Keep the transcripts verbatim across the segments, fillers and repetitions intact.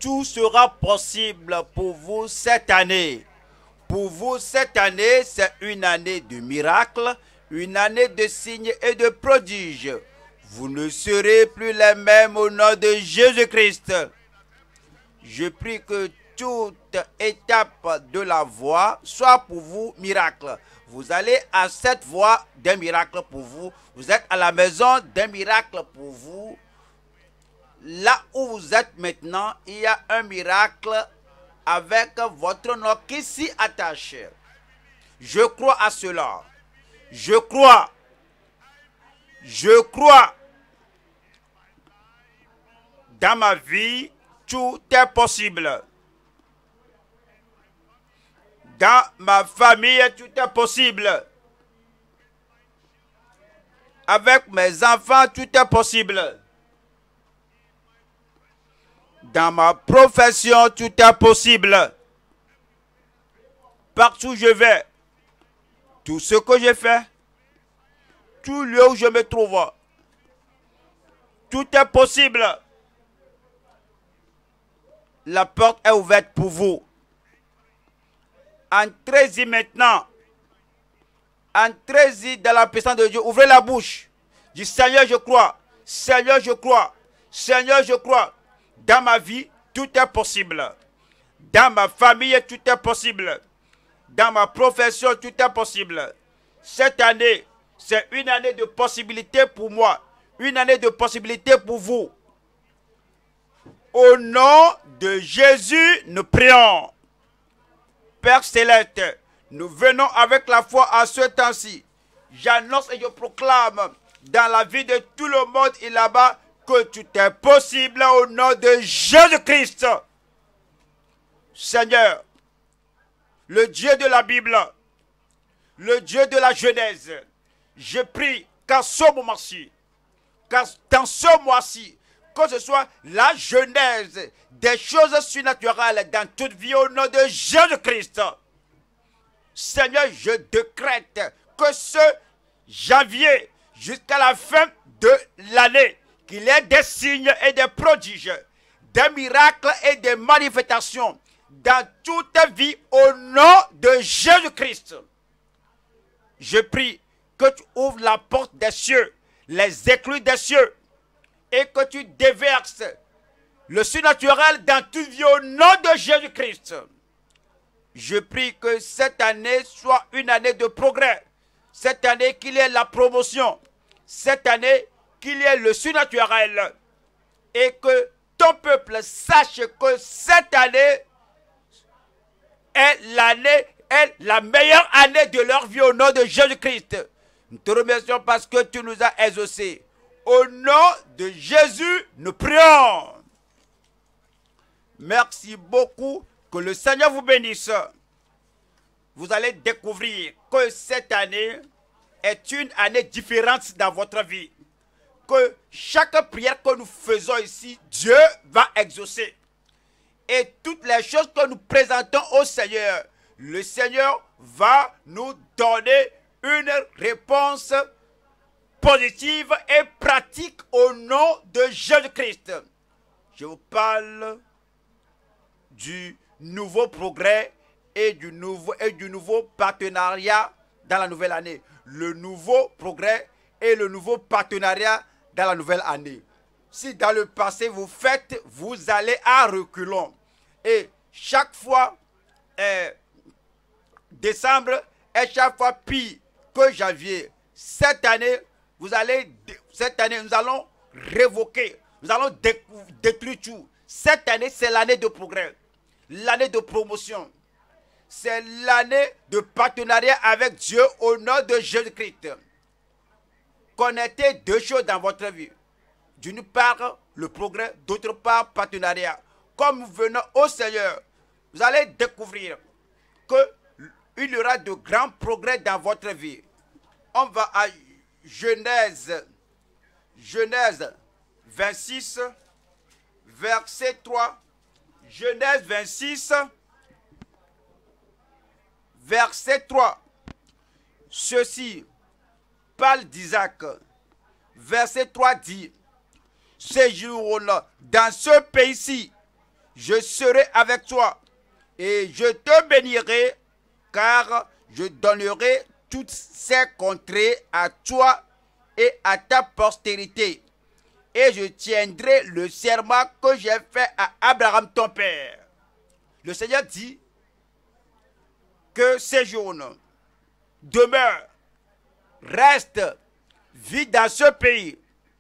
tout sera possible pour vous cette année. Pour vous, cette année, c'est une année de miracles, une année de signes et de prodiges. Vous ne serez plus les mêmes au nom de Jésus-Christ. Je prie que toute étape de la voie soit pour vous miracle. Vous allez à cette voie d'un miracle pour vous. Vous êtes à la maison d'un miracle pour vous. Là où vous êtes maintenant, il y a un miracle avec votre nom qui s'y attache. Je crois à cela. Je crois. Je crois. Dans ma vie, tout est possible. Dans ma famille, tout est possible. Avec mes enfants, tout est possible. Dans ma profession, tout est possible. Partout où je vais, tout ce que je fais, tout lieu où je me trouve, tout est possible. La porte est ouverte pour vous. Entrez-y maintenant. Entrez-y dans la puissance de Dieu. Ouvrez la bouche. Dis Seigneur, je crois. Seigneur, je crois. Seigneur, je crois. Dans ma vie, tout est possible. Dans ma famille, tout est possible. Dans ma profession, tout est possible. Cette année, c'est une année de possibilités pour moi. Une année de possibilités pour vous. Au nom de Jésus, nous prions. Père Céleste, nous venons avec la foi à ce temps-ci. J'annonce et je proclame dans la vie de tout le monde et là-bas que tout est possible au nom de Jésus-Christ. Seigneur, le Dieu de la Bible, le Dieu de la Genèse, je prie qu'en ce moment-ci, dans ce mois-ci, que ce soit la genèse des choses surnaturelles dans toute vie au nom de Jésus-Christ. Seigneur, je décrète que ce janvier jusqu'à la fin de l'année, qu'il y ait des signes et des prodiges, des miracles et des manifestations dans toute vie au nom de Jésus-Christ. Je prie que tu ouvres la porte des cieux, les écluses des cieux, et que tu déverses le surnaturel dans toute vie au nom de Jésus-Christ. Je prie que cette année soit une année de progrès. Cette année qu'il y ait la promotion. Cette année qu'il y ait le surnaturel. Et que ton peuple sache que cette année est l'année, est la meilleure année de leur vie au nom de Jésus-Christ. Nous te remercions parce que tu nous as exaucés. Au nom de Jésus, nous prions. Merci beaucoup. Que le Seigneur vous bénisse. Vous allez découvrir que cette année est une année différente dans votre vie. Que chaque prière que nous faisons ici, Dieu va exaucer. Et toutes les choses que nous présentons au Seigneur, le Seigneur va nous donner une réponse positive et pratique au nom de Jésus-Christ. Je vous parle du nouveau progrès et du nouveau, et du nouveau partenariat dans la nouvelle année. Le nouveau progrès et le nouveau partenariat dans la nouvelle année. Si dans le passé vous faites, vous allez à reculons. Et chaque fois, euh, décembre est chaque fois pire que janvier. Cette année, vous allez, cette année, nous allons révoquer, nous allons détruire tout. Cette année, c'est l'année de progrès, l'année de promotion. C'est l'année de partenariat avec Dieu au nom de Jésus-Christ. Connaissez deux choses dans votre vie. D'une part, le progrès, d'autre part, partenariat. Comme nous venons au Seigneur, vous allez découvrir qu'il y aura de grands progrès dans votre vie. On va à Genèse, Genèse vingt-six, verset trois. Genèse vingt-six, verset trois. Ceci parle d'Isaac. Verset trois dit: ce jour-là, dans ce pays-ci, je serai avec toi et je te bénirai, car je donnerai toutes ces contrées à toi et à ta postérité. Et je tiendrai le serment que j'ai fait à Abraham ton père. Le Seigneur dit que séjourne, demeure, reste, vit dans ce pays,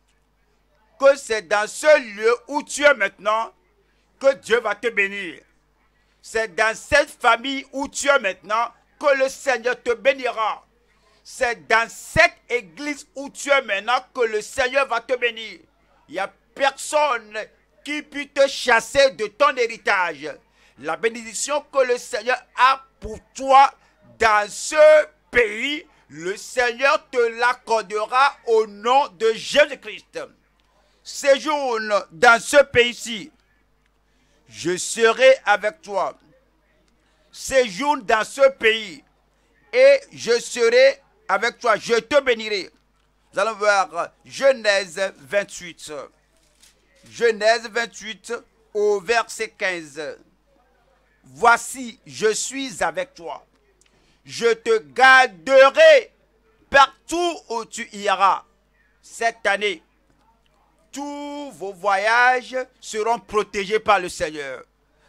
que c'est dans ce lieu où tu es maintenant que Dieu va te bénir. C'est dans cette famille où tu es maintenant que le Seigneur te bénira. C'est dans cette église où tu es maintenant que le Seigneur va te bénir. Il n'y a personne qui puisse te chasser de ton héritage. La bénédiction que le Seigneur a pour toi dans ce pays, le Seigneur te l'accordera au nom de Jésus-Christ. Séjourne dans ce pays-ci. Je serai avec toi. Séjourne dans ce pays et je serai avec toi. Je te bénirai. Nous allons voir Genèse vingt-huit. Genèse vingt-huit au verset quinze. Voici, je suis avec toi. Je te garderai partout où tu iras. Cette année, tous vos voyages seront protégés par le Seigneur.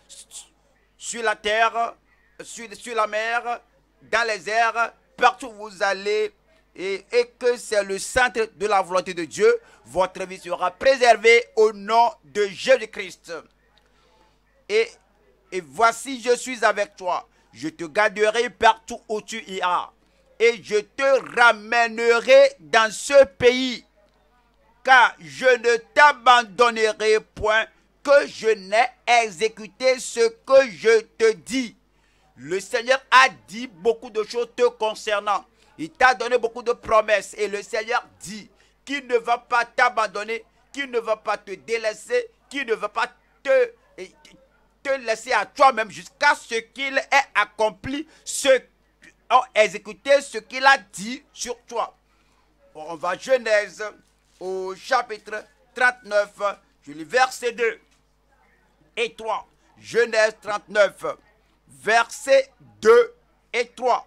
Sur la terre, sur, sur la mer, dans les airs, partout où vous allez, et, et que c'est le centre de la volonté de Dieu, votre vie sera préservée au nom de Jésus-Christ. Et, et voici, je suis avec toi. Je te garderai partout où tu iras. Et je te ramènerai dans ce pays. Car je ne t'abandonnerai point que je n'ai exécuté ce que je te dis. Le Seigneur a dit beaucoup de choses te concernant. Il t'a donné beaucoup de promesses. Et le Seigneur dit qu'il ne va pas t'abandonner, qu'il ne va pas te délaisser, qu'il ne va pas te, te laisser à toi-même jusqu'à ce qu'il ait accompli, ce, exécuté ce qu'il a dit sur toi. On va Genèse au chapitre trente-neuf, je lis verset deux et trois. Genèse trente-neuf, versets deux et trois.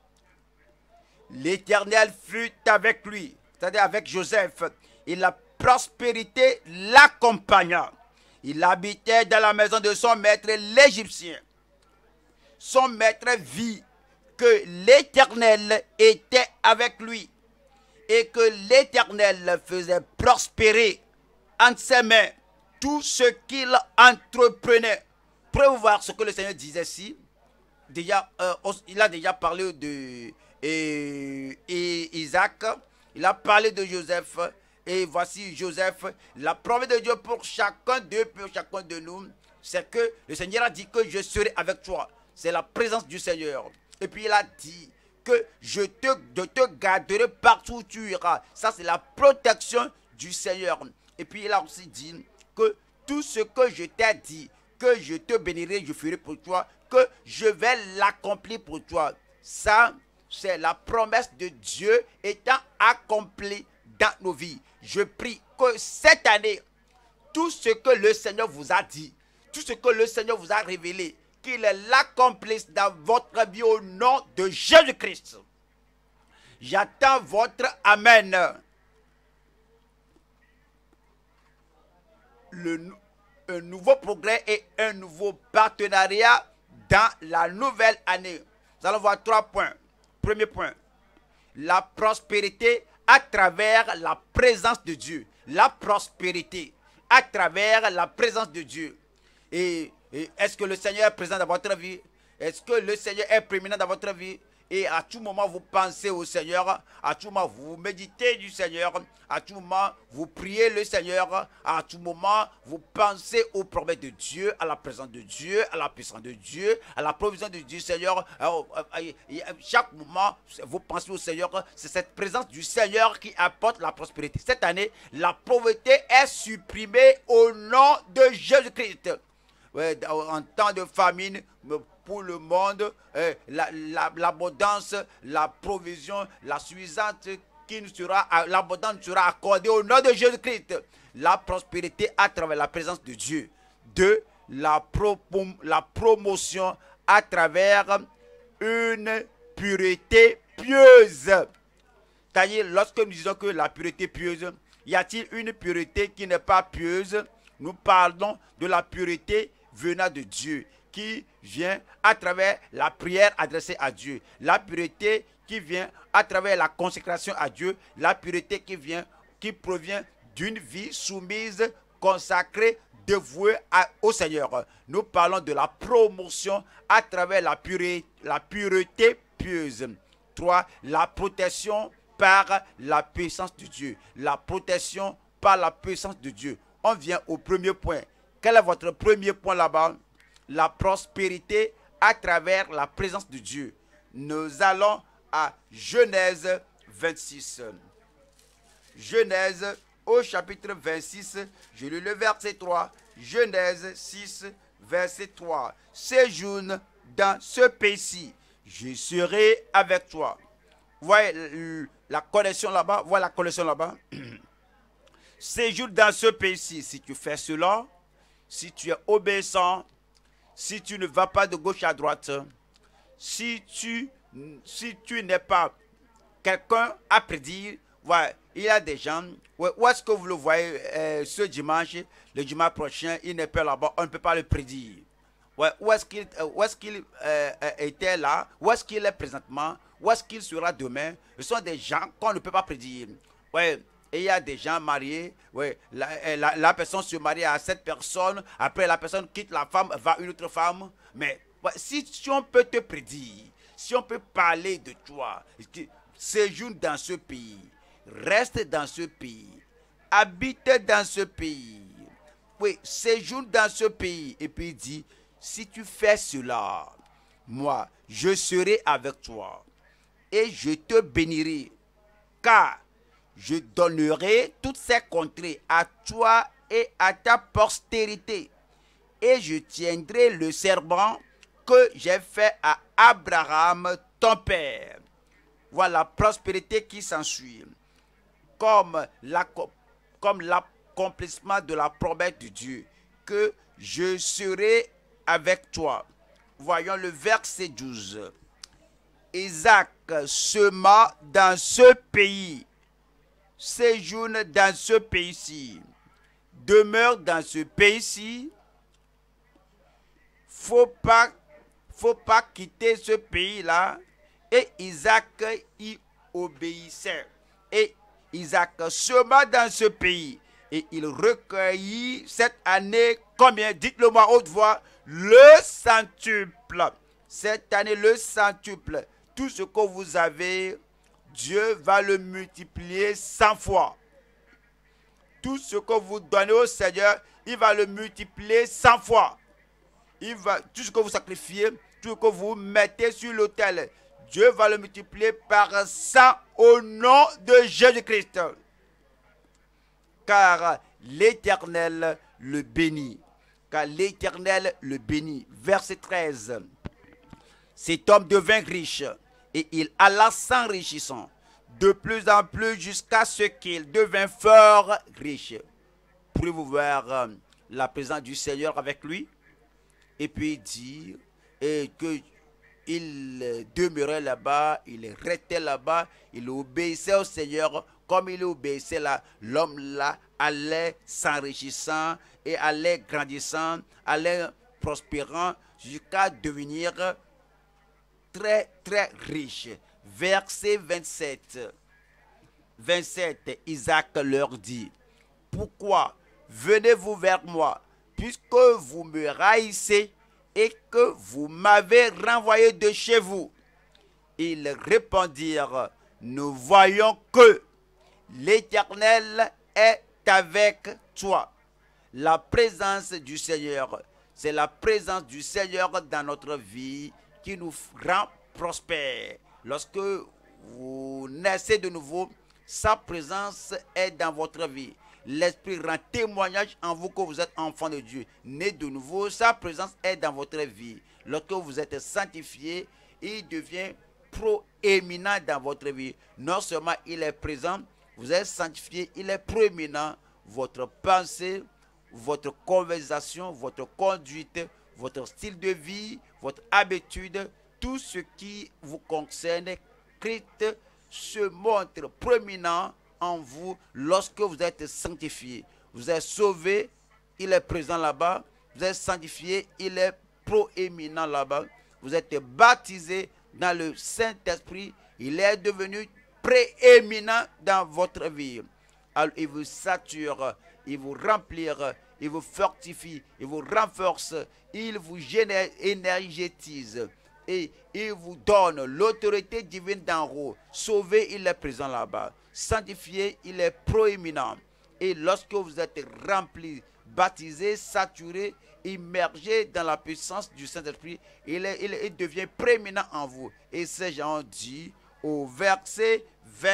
L'Éternel fut avec lui, c'est-à-dire avec Joseph, et la prospérité l'accompagna. Il habitait dans la maison de son maître l'Égyptien. Son maître vit que l'Éternel était avec lui et que l'Éternel faisait prospérer entre ses mains tout ce qu'il entreprenait. Pour voir ce que le Seigneur disait ici, déjà, euh, il a déjà parlé de et, et Isaac, il a parlé de Joseph, et voici Joseph. La promesse de Dieu pour chacun d'eux, pour chacun de nous, c'est que le Seigneur a dit que je serai avec toi. C'est la présence du Seigneur. Et puis il a dit que je te, je te garderai partout où tu iras. Ça, c'est la protection du Seigneur. Et puis il a aussi dit que tout ce que je t'ai dit, que je te bénirai, je ferai pour toi, que je vais l'accomplir pour toi. Ça, c'est la promesse de Dieu étant accomplie dans nos vies. Je prie que cette année, tout ce que le Seigneur vous a dit, tout ce que le Seigneur vous a révélé, qu'il l'accomplisse dans votre vie au nom de Jésus-Christ. J'attends votre Amen. Le, un nouveau progrès et un nouveau partenariat dans la nouvelle année. Nous allons voir trois points. Premier point, la prospérité à travers la présence de Dieu. La prospérité à travers la présence de Dieu. Et, et est-ce que le Seigneur est présent dans votre vie? Est-ce que le Seigneur est prééminent dans votre vie? Et à tout moment, vous pensez au Seigneur. À tout moment, vous méditez du Seigneur. À tout moment, vous priez le Seigneur. À tout moment, vous pensez aux promesses de Dieu, à la présence de Dieu, à la puissance de Dieu, à la provision de Dieu, Seigneur. Alors, chaque moment, vous pensez au Seigneur. C'est cette présence du Seigneur qui apporte la prospérité. Cette année, la pauvreté est supprimée au nom de Jésus-Christ. Ouais, en temps de famine, pour le monde, euh, l'abondance, la, la, la provision, la suffisante qui nous sera, l'abondance sera accordée au nom de Jésus-Christ. La prospérité à travers la présence de Dieu. Deux, la, pro la promotion à travers une pureté pieuse. C'est-à-dire, lorsque nous disons que la pureté pieuse, y a-t-il une pureté qui n'est pas pieuse? Nous parlons de la pureté venant de Dieu, qui vient à travers la prière adressée à Dieu. La pureté qui vient à travers la consécration à Dieu. La pureté qui vient, qui provient d'une vie soumise, consacrée, dévouée à, au Seigneur. Nous parlons de la promotion à travers la pureté, la pureté pieuse. trois. La protection par la puissance de Dieu. La protection par la puissance de Dieu. On vient au premier point. Quel est votre premier point là-bas? La prospérité à travers la présence de Dieu. Nous allons à Genèse vingt-six. Genèse au chapitre vingt-six, je lis le verset trois. Genèse six, verset trois. Séjourne dans ce pays-ci, je serai avec toi. Vous voyez la connexion là-bas, voilà la connexion là-bas. Séjourne dans ce pays-ci, si tu fais cela, si tu es obéissant, si tu ne vas pas de gauche à droite, si tu, si tu n'es pas quelqu'un à prédire, ouais, il y a des gens, ouais, où est-ce que vous le voyez euh, ce dimanche, le dimanche prochain, il n'est pas là-bas, on ne peut pas le prédire. Ouais, où est-ce qu'il euh, est qu'il, euh, était là, où est-ce qu'il est présentement, où est-ce qu'il sera demain? Ce sont des gens qu'on ne peut pas prédire. Ouais. Et il y a des gens mariés, ouais, la, la, la personne se marie à cette personne, après la personne quitte la femme, va à une autre femme. Mais ouais, si, si on peut te prédire, si on peut parler de toi, séjourne dans ce pays, reste dans ce pays, habite dans ce pays, oui, séjourne dans ce pays. Et puis il dit, si tu fais cela, moi, je serai avec toi et je te bénirai, car je donnerai toutes ces contrées à toi et à ta postérité. Et je tiendrai le serment que j'ai fait à Abraham, ton père. Voilà la prospérité qui s'ensuit. Comme l'accomplissement de la promesse de Dieu, que je serai avec toi. Voyons le verset douze. Isaac sema dans ce pays, séjourne dans ce pays-ci, demeure dans ce pays-ci. Faut pas, faut pas quitter ce pays-là. Et Isaac y obéissait. Et Isaac sema dans ce pays. Et il recueillit cette année combien? Dites-le moi haute voix. Le centuple. Cette année, le centuple. Tout ce que vous avez, Dieu va le multiplier cent fois. Tout ce que vous donnez au Seigneur, il va le multiplier cent fois. Il va, tout ce que vous sacrifiez, tout ce que vous mettez sur l'autel, Dieu va le multiplier par cent au nom de Jésus-Christ. Car l'Éternel le bénit. Car l'Éternel le bénit. Verset treize. Cet homme devint riche et il alla s'enrichissant de plus en plus jusqu'à ce qu'il devint fort riche. Pouvez-vous voir euh, la présence du Seigneur avec lui? Et puis dire et que il demeurait là-bas, il restait là-bas, il obéissait au Seigneur comme il obéissait là. L'homme là allait s'enrichissant et allait grandissant, allait prospérant jusqu'à devenir très très riche. Verset vingt-sept. vingt-sept, Isaac leur dit, pourquoi venez-vous vers moi, puisque vous me haïssez et que vous m'avez renvoyé de chez vous? Ils répondirent, nous voyons que l'Éternel est avec toi. La présence du Seigneur, c'est la présence du Seigneur dans notre vie qui nous rend prospères. Lorsque vous naissez de nouveau, sa présence est dans votre vie. L'Esprit rend témoignage en vous que vous êtes enfant de Dieu. Né de nouveau, sa présence est dans votre vie. Lorsque vous êtes sanctifié, il devient proéminent dans votre vie. Non seulement il est présent, vous êtes sanctifié, il est proéminent. Votre pensée, votre conversation, votre conduite, votre style de vie, votre habitude, tout ce qui vous concerne, Christ se montre proéminent en vous lorsque vous êtes sanctifié. Vous êtes sauvé, il est présent là-bas. Vous êtes sanctifié, il est proéminent là-bas. Vous êtes baptisé dans le Saint-Esprit, il est devenu prééminent dans votre vie. Alors, il vous sature, il vous remplit, il vous fortifie, il vous renforce, il vous énergétise et il vous donne l'autorité divine d'en haut. Sauvé, il est présent là-bas. Sanctifié, il est proéminent. Et lorsque vous êtes rempli, baptisé, saturé, immergé dans la puissance du Saint-Esprit, il, il, il devient prééminent en vous. Et ces gens disent au verset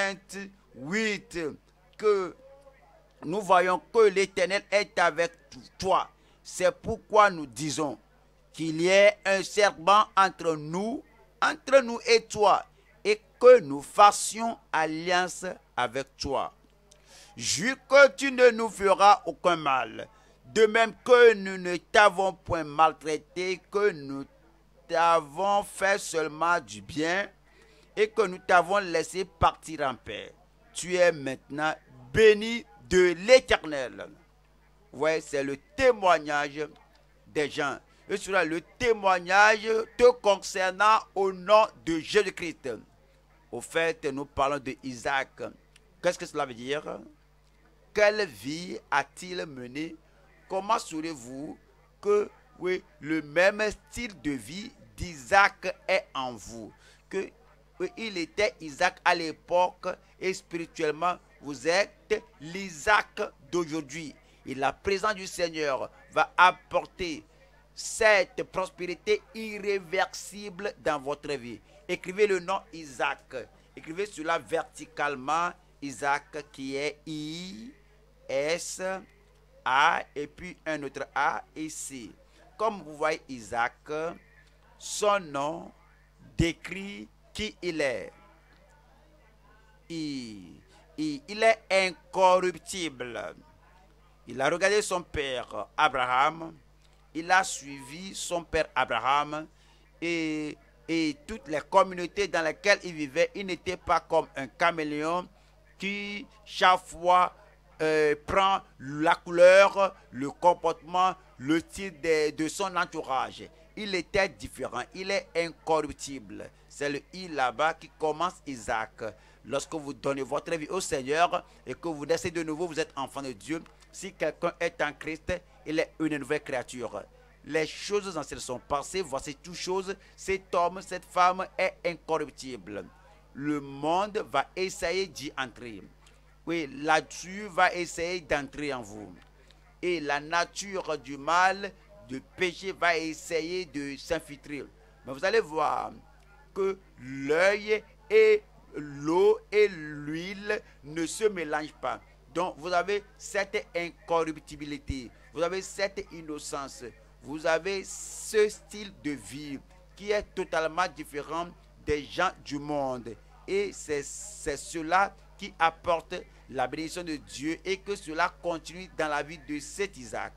vingt-huit que nous voyons que l'Éternel est avec toi. C'est pourquoi nous disons qu'il y ait un serment entre nous, entre nous et toi, et que nous fassions alliance avec toi. Jure que tu ne nous feras aucun mal, de même que nous ne t'avons point maltraité, que nous t'avons fait seulement du bien, et que nous t'avons laissé partir en paix. Tu es maintenant béni de l'Éternel. Ouais, c'est le témoignage des gens. Et cela, le témoignage te concernant au nom de Jésus-Christ. Au fait, nous parlons de Isaac. Qu'est-ce que cela veut dire? Quelle vie a-t-il mené? Comment saurez-vous que oui, le même style de vie d'Isaac est en vous? Que oui, il était Isaac à l'époque et spirituellement, vous êtes l'Isaac d'aujourd'hui. Et la présence du Seigneur va apporter cette prospérité irréversible dans votre vie. Écrivez le nom Isaac. Écrivez cela verticalement. Isaac qui est I, S, A et puis un autre A et C. Comme vous voyez Isaac, son nom décrit qui il est. Il, il, il est incorruptible. Il a regardé son père Abraham. Il a suivi son père Abraham et, et toutes les communautés dans lesquelles il vivait. Il n'était pas comme un caméléon qui chaque fois euh, prend la couleur, le comportement, le style de, de son entourage. Il était différent, il est incorruptible. C'est le I là-bas qui commence Isaac. Lorsque vous donnez votre vie au Seigneur et que vous naissez de nouveau, vous êtes enfant de Dieu. Si quelqu'un est en Christ, il est une nouvelle créature. Les choses anciennes sont passées, voici toutes choses. Cet homme, cette femme est incorruptible. Le monde va essayer d'y entrer. Oui, la nature va essayer d'entrer en vous. Et la nature du mal, du péché va essayer de s'infiltrer. Mais vous allez voir que l'œil et l'eau et l'huile ne se mélangent pas. Donc, vous avez cette incorruptibilité, vous avez cette innocence, vous avez ce style de vie qui est totalement différent des gens du monde. Et c'est cela qui apporte la bénédiction de Dieu et que cela continue dans la vie de cet Isaac.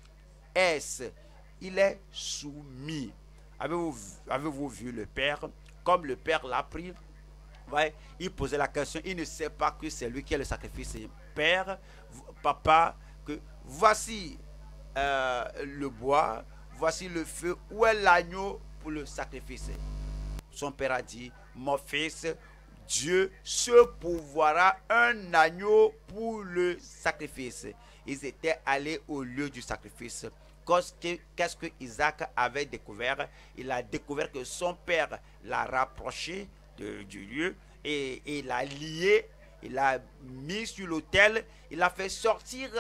S, il est soumis. Avez-vous avez-vous vu le Père? Comme le Père l'a pris, ouais, il posait la question, il ne sait pas que c'est lui qui est le sacrifice. Père, papa, que voici euh, le bois, voici le feu, où est l'agneau pour le sacrifice? Son père a dit, mon fils, Dieu se pourvoira un agneau pour le sacrifice. Ils étaient allés au lieu du sacrifice. Qu'est-ce que Isaac avait découvert? Il a découvert que son père l'a rapproché de, du lieu et, et l'a lié. Il l'a mis sur l'autel, il a fait sortir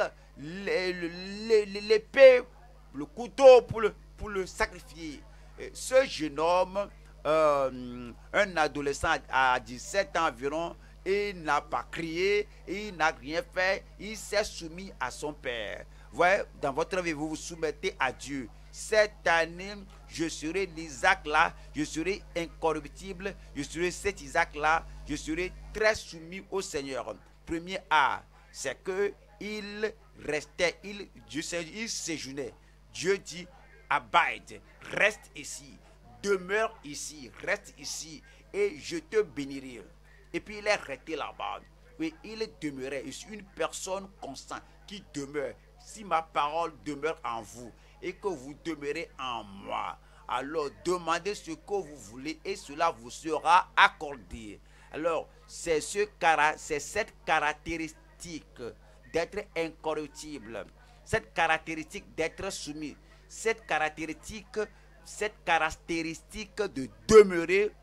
l'épée, le couteau pour le, pour le sacrifier. Ce jeune homme, euh, un adolescent à dix-sept ans environ, il n'a pas crié, il n'a rien fait, il s'est soumis à son père. Vous voyez, dans votre vie, vous vous soumettez à Dieu. Cette année, je serai l'Isaac là, je serai incorruptible, je serai cet Isaac là, je serai très soumis au Seigneur. Premier A, c'est que il restait, il, Dieu, il séjournait. Dieu dit, abide, reste ici, demeure ici, reste ici, et je te bénirai. Et puis il est resté là-bas. Oui, il demeurait. Je suis une personne constante qui demeure. Si ma parole demeure en vous et que vous demeurez en moi, alors demandez ce que vous voulez et cela vous sera accordé. Alors, c'est ce, c'est cette caractéristique d'être incorruptible, cette caractéristique d'être soumis, cette caractéristique, cette caractéristique de demeurer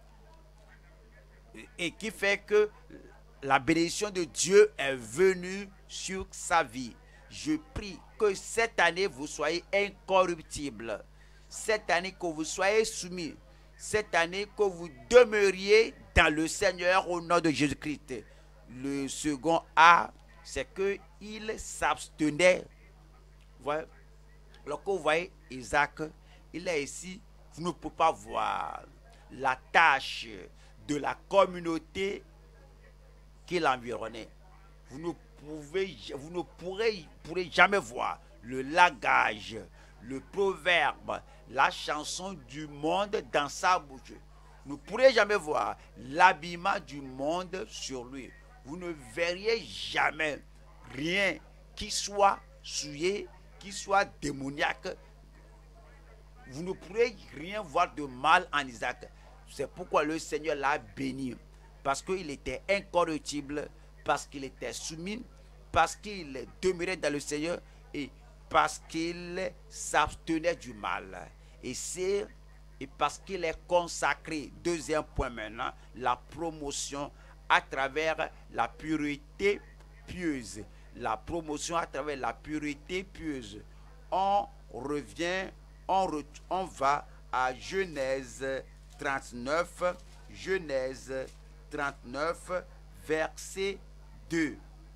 et qui fait que la bénédiction de Dieu est venue sur sa vie. Je prie que cette année vous soyez incorruptible, cette année que vous soyez soumis, cette année que vous demeuriez dans le Seigneur au nom de Jésus-Christ. Le second A, c'est qu'il s'abstenait. Voilà. Lorsque vous voyez Isaac, il est ici, vous ne pouvez pas voir la tâche de la communauté qui l'environnait. Vous ne pouvez, vous ne pourrez, pourrez jamais voir le langage, le proverbe, la chanson du monde dans sa bouche. Vous ne pourrez jamais voir l'habillement du monde sur lui. Vous ne verriez jamais rien qui soit souillé, qui soit démoniaque. Vous ne pourrez rien voir de mal en Isaac. C'est pourquoi le Seigneur l'a béni. Parce qu'il était incorruptible, parce qu'il était soumis, parce qu'il demeurait dans le Seigneur et parce qu'il s'abstenait du mal. Et c'est et parce qu'il est consacré. Deuxième point maintenant, la promotion à travers la pureté pieuse. La promotion à travers la pureté pieuse. On revient, on, re, on va à Genèse trente-neuf, Genèse trente-neuf, verset deux.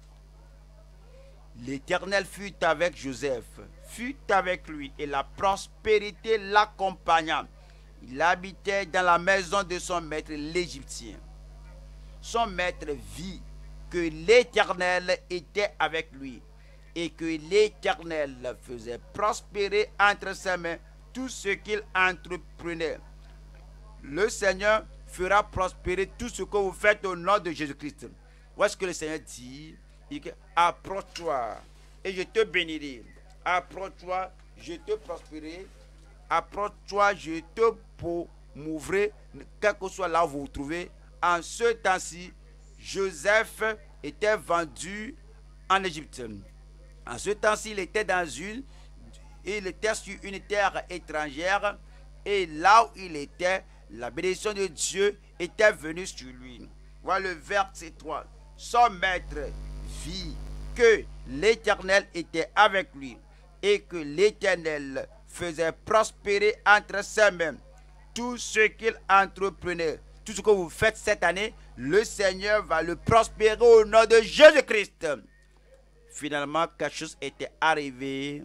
L'Éternel fut avec Joseph, fut avec lui, et la prospérité l'accompagna. Il habitait dans la maison de son maître l'Égyptien. Son maître vit que l'Éternel était avec lui, et que l'Éternel faisait prospérer entre ses mains tout ce qu'il entreprenait. Le Seigneur fera prospérer tout ce que vous faites au nom de Jésus-Christ. Où est-ce que le Seigneur dit? Il dit, approche-toi et je te bénirai. Approche-toi, je te prospérerai. Approche-toi, je te promouverai, quel que soit là où vous vous trouvez. En ce temps-ci, Joseph était vendu en Égypte. En ce temps-ci, il était dans une, il était sur une terre étrangère, et là où il était, la bénédiction de Dieu était venue sur lui. Voilà le verset trois. Son maître vit que l'Éternel était avec lui et que l'Éternel faisait prospérer entre ses mains tout ce qu'il entreprenait. Tout ce que vous faites cette année, le Seigneur va le prospérer au nom de Jésus-Christ. Finalement, quelque chose était arrivé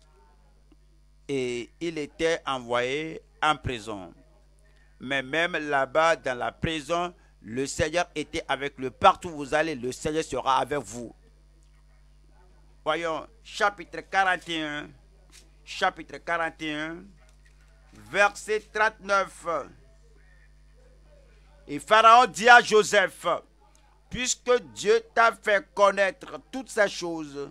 et il était envoyé en prison. Mais même là-bas, dans la prison, le Seigneur était avec lui. Partout où vous allez, le Seigneur sera avec vous. Voyons, chapitre quarante et un, chapitre quarante et un, verset trente-neuf. Et Pharaon dit à Joseph, puisque Dieu t'a fait connaître toutes ces choses,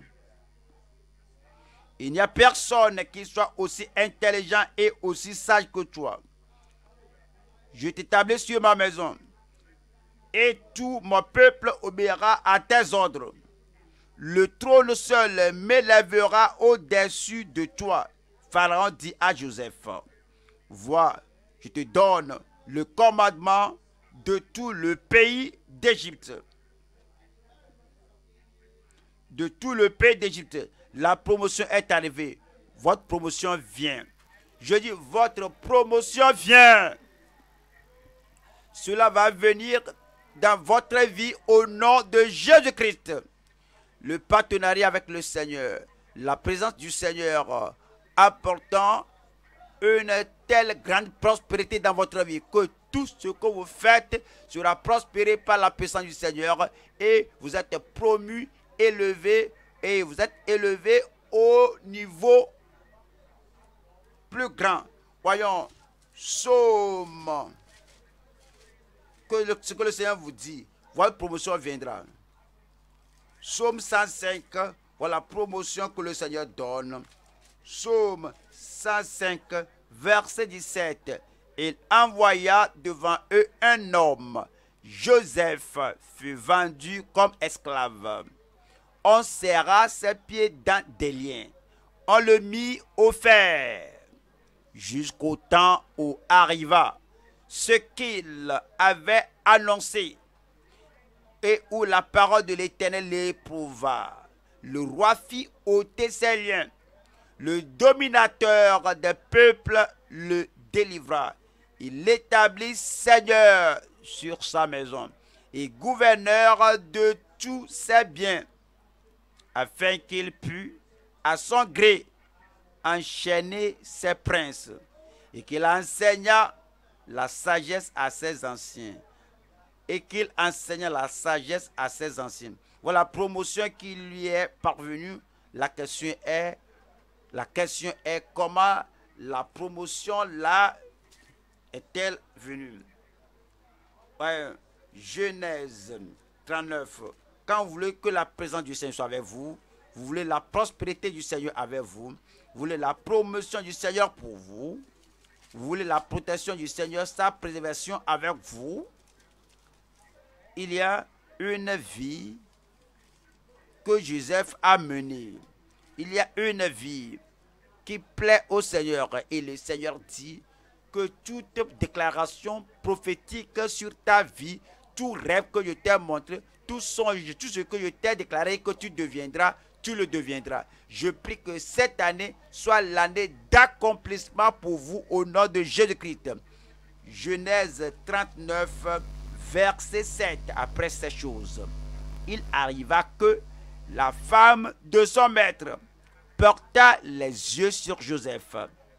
il n'y a personne qui soit aussi intelligent et aussi sage que toi. Je t'établis sur ma maison, et tout mon peuple obéira à tes ordres. Le trône seul m'élèvera au-dessus de toi. Pharaon dit à Joseph, vois, je te donne le commandement de tout le pays d'Égypte. De tout le pays d'Égypte. La promotion est arrivée. Votre promotion vient. Je dis, votre promotion vient. Cela va venir dans votre vie au nom de Jésus-Christ. Le partenariat avec le Seigneur, la présence du Seigneur apportant une telle grande prospérité dans votre vie que tout ce que vous faites sera prospéré par la puissance du Seigneur et vous êtes promu, élevé et vous êtes élevé au niveau plus grand. Voyons, Psaume, que le, ce que le Seigneur vous dit, votre promotion viendra. Psaume cent cinq, voilà la promotion que le Seigneur donne. Psaume cent cinq, verset dix-sept. Il envoya devant eux un homme. Joseph fut vendu comme esclave. On serra ses pieds dans des liens. On le mit au fer jusqu'au temps où arriva ce qu'il avait annoncé et où la parole de l'Éternel l'éprouva. Le roi fit ôter ses liens. Le dominateur des peuples le délivra. Il l'établit seigneur sur sa maison et gouverneur de tous ses biens, afin qu'il pût à son gré enchaîner ses princes et qu'il enseigna la sagesse à ses anciens. Et qu'il enseigna la sagesse à ses anciens. Voilà la promotion qui lui est parvenue. La question est, la question est comment la promotion là est-elle venue? Ouais, Genèse trente-neuf. Quand vous voulez que la présence du Seigneur soit avec vous, vous voulez la prospérité du Seigneur avec vous, vous voulez la promotion du Seigneur pour vous, vous voulez la protection du Seigneur, sa préservation avec vous, il y a une vie que Joseph a menée. Il y a une vie qui plaît au Seigneur. Et le Seigneur dit que toute déclaration prophétique sur ta vie, tout rêve que je t'ai montré, tout songe, tout ce que je t'ai déclaré que tu deviendras, tu le deviendras. Je prie que cette année soit l'année d'accomplissement pour vous au nom de Jésus-Christ. Genèse trente-neuf, verset sept. Après ces choses, il arriva que la femme de son maître porta les yeux sur Joseph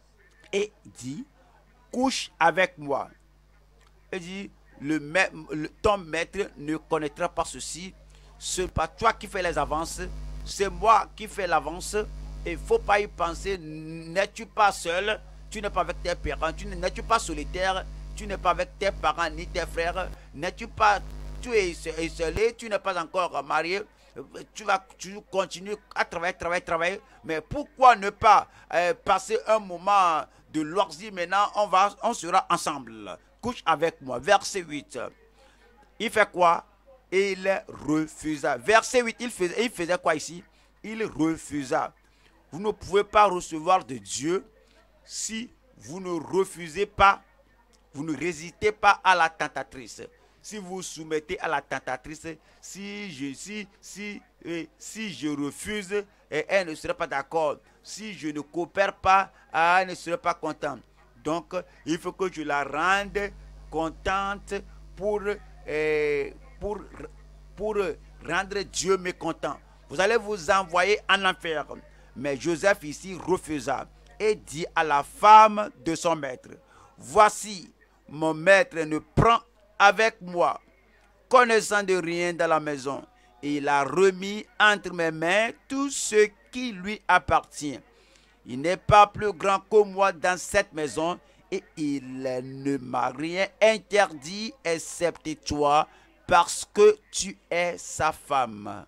et dit, couche avec moi. Il dit, le, le, ton maître ne connaîtra pas ceci, ce n'est pas toi qui fais les avances, c'est moi qui fais l'avance. Il ne faut pas y penser. N'es-tu pas seul? Tu n'es pas avec tes parents, tu n'es-tu pas solitaire? Tu n'es pas avec tes parents ni tes frères. N'es-tu pas, tu es isolé, tu n'es pas encore marié. Tu vas tu continues à travailler, travailler, travailler. Mais pourquoi ne pas euh, passer un moment de loisir maintenant? On va, on sera ensemble. Couche avec moi. Verset huit. Il fait quoi? Il refusa. Verset huit, il faisait, il faisait quoi ici? Il refusa. Vous ne pouvez pas recevoir de Dieu si vous ne refusez pas, vous ne résistez pas à la tentatrice. Si vous vous soumettez à la tentatrice, si je, si, si, eh, si je refuse, eh, elle ne sera pas d'accord. Si je ne coopère pas, elle ne sera pas contente. Donc, il faut que je la rende contente pour, eh, pour, pour rendre Dieu mécontent. Vous allez vous envoyer en enfer. Mais Joseph ici refusa et dit à la femme de son maître, voici, mon maître ne prend avec moi, connaissant de rien dans la maison. Et il a remis entre mes mains tout ce qui lui appartient. Il n'est pas plus grand que moi dans cette maison, et il ne m'a rien interdit excepté toi, parce que tu es sa femme.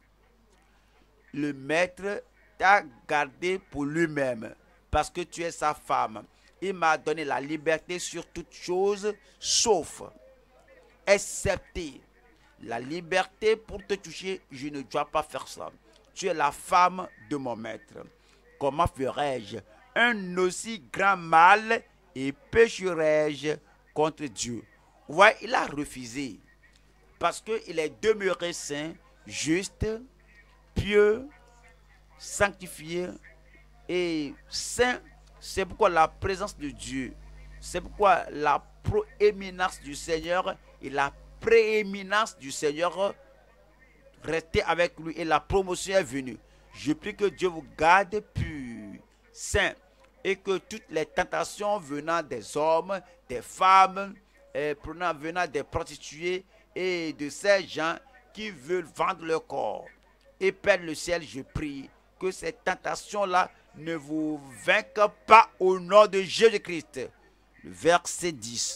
Le maître t'a gardé pour lui-même, parce que tu es sa femme. Il m'a donné la liberté sur toutes choses, sauf, excepté la liberté pour te toucher, je ne dois pas faire ça. Tu es la femme de mon maître. Comment ferais-je un aussi grand mal et pécherais-je contre Dieu? Ouais, il a refusé parce qu'il est demeuré saint, juste, pieux, sanctifié et saint. C'est pourquoi la présence de Dieu, c'est pourquoi la proéminence du Seigneur et la prééminence du Seigneur restaient avec lui et la promotion est venue. Je prie que Dieu vous garde pur, saint, et que toutes les tentations venant des hommes, des femmes, et venant des prostituées et de ces gens qui veulent vendre leur corps et Père le ciel, je prie que cette tentation-là ne vous vainque pas au nom de Jésus-Christ. Le verset dix.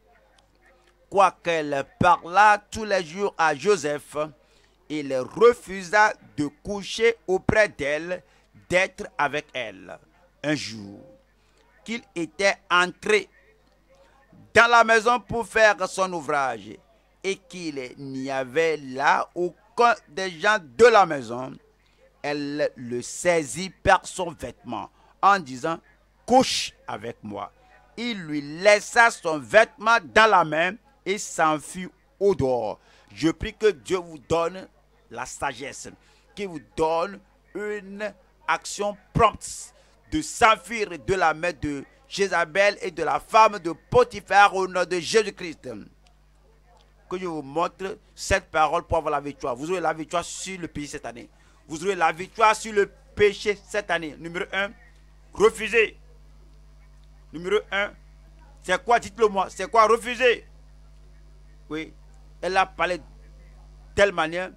Quoiqu'elle parla tous les jours à Joseph, il refusa de coucher auprès d'elle, d'être avec elle. Un jour, qu'il était entré dans la maison pour faire son ouvrage et qu'il n'y avait là aucun des gens de la maison, elle le saisit par son vêtement en disant « Couche avec moi ». Il lui laissa son vêtement dans la main et s'enfuit au dehors. Je prie que Dieu vous donne la sagesse, qu'il vous donne une action prompte de s'enfuir de la main de Jézabel et de la femme de Potiphar au nom de Jésus-Christ. Que je vous montre cette parole pour avoir la victoire. Vous aurez la victoire sur le péché cette année. Vous aurez la victoire sur le péché cette année. Numéro un, refuser. Numéro un, c'est quoi, dites-le moi, c'est quoi refuser? Oui, elle a parlé de telle manière,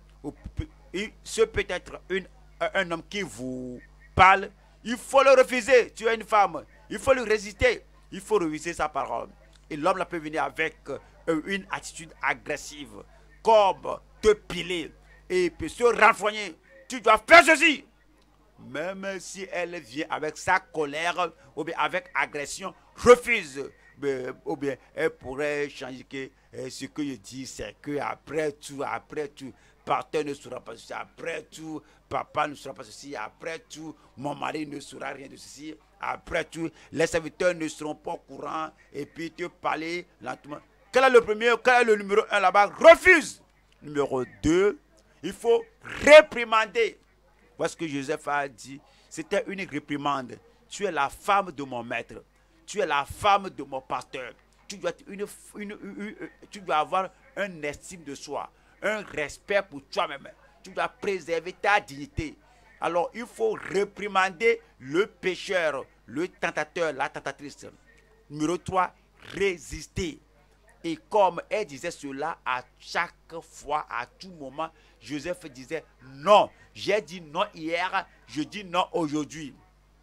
ce peut être une, un homme qui vous parle, il faut le refuser. Tu es une femme, il faut lui résister, il faut refuser sa parole. Et l'homme là peut venir avec une attitude agressive, comme te piler et peut se renfrogner. Tu dois faire ceci. Même si elle vient avec sa colère ou bien avec agression, refuse. Ou bien elle pourrait changer que ce que je dis, c'est que après tout, après tout, partenaire ne sera pas ceci, après tout, papa ne sera pas ceci, après tout, mon mari ne sera rien de ceci, après tout, les serviteurs ne seront pas au courant, et puis te parler lentement. Quel est le premier, quel est le numéro un là-bas? Refuse. Numéro deux, il faut réprimander. Voici ce que Joseph a dit. C'était une réprimande. Tu es la femme de mon maître. Tu es la femme de mon pasteur. Tu dois, une, une, une, une, tu dois avoir un estime de soi, un respect pour toi-même. Tu dois préserver ta dignité. Alors, il faut réprimander le pécheur, le tentateur, la tentatrice. Numéro trois, résister. Et comme elle disait cela à chaque fois, à tout moment, Joseph disait non. J'ai dit non hier, je dis non aujourd'hui.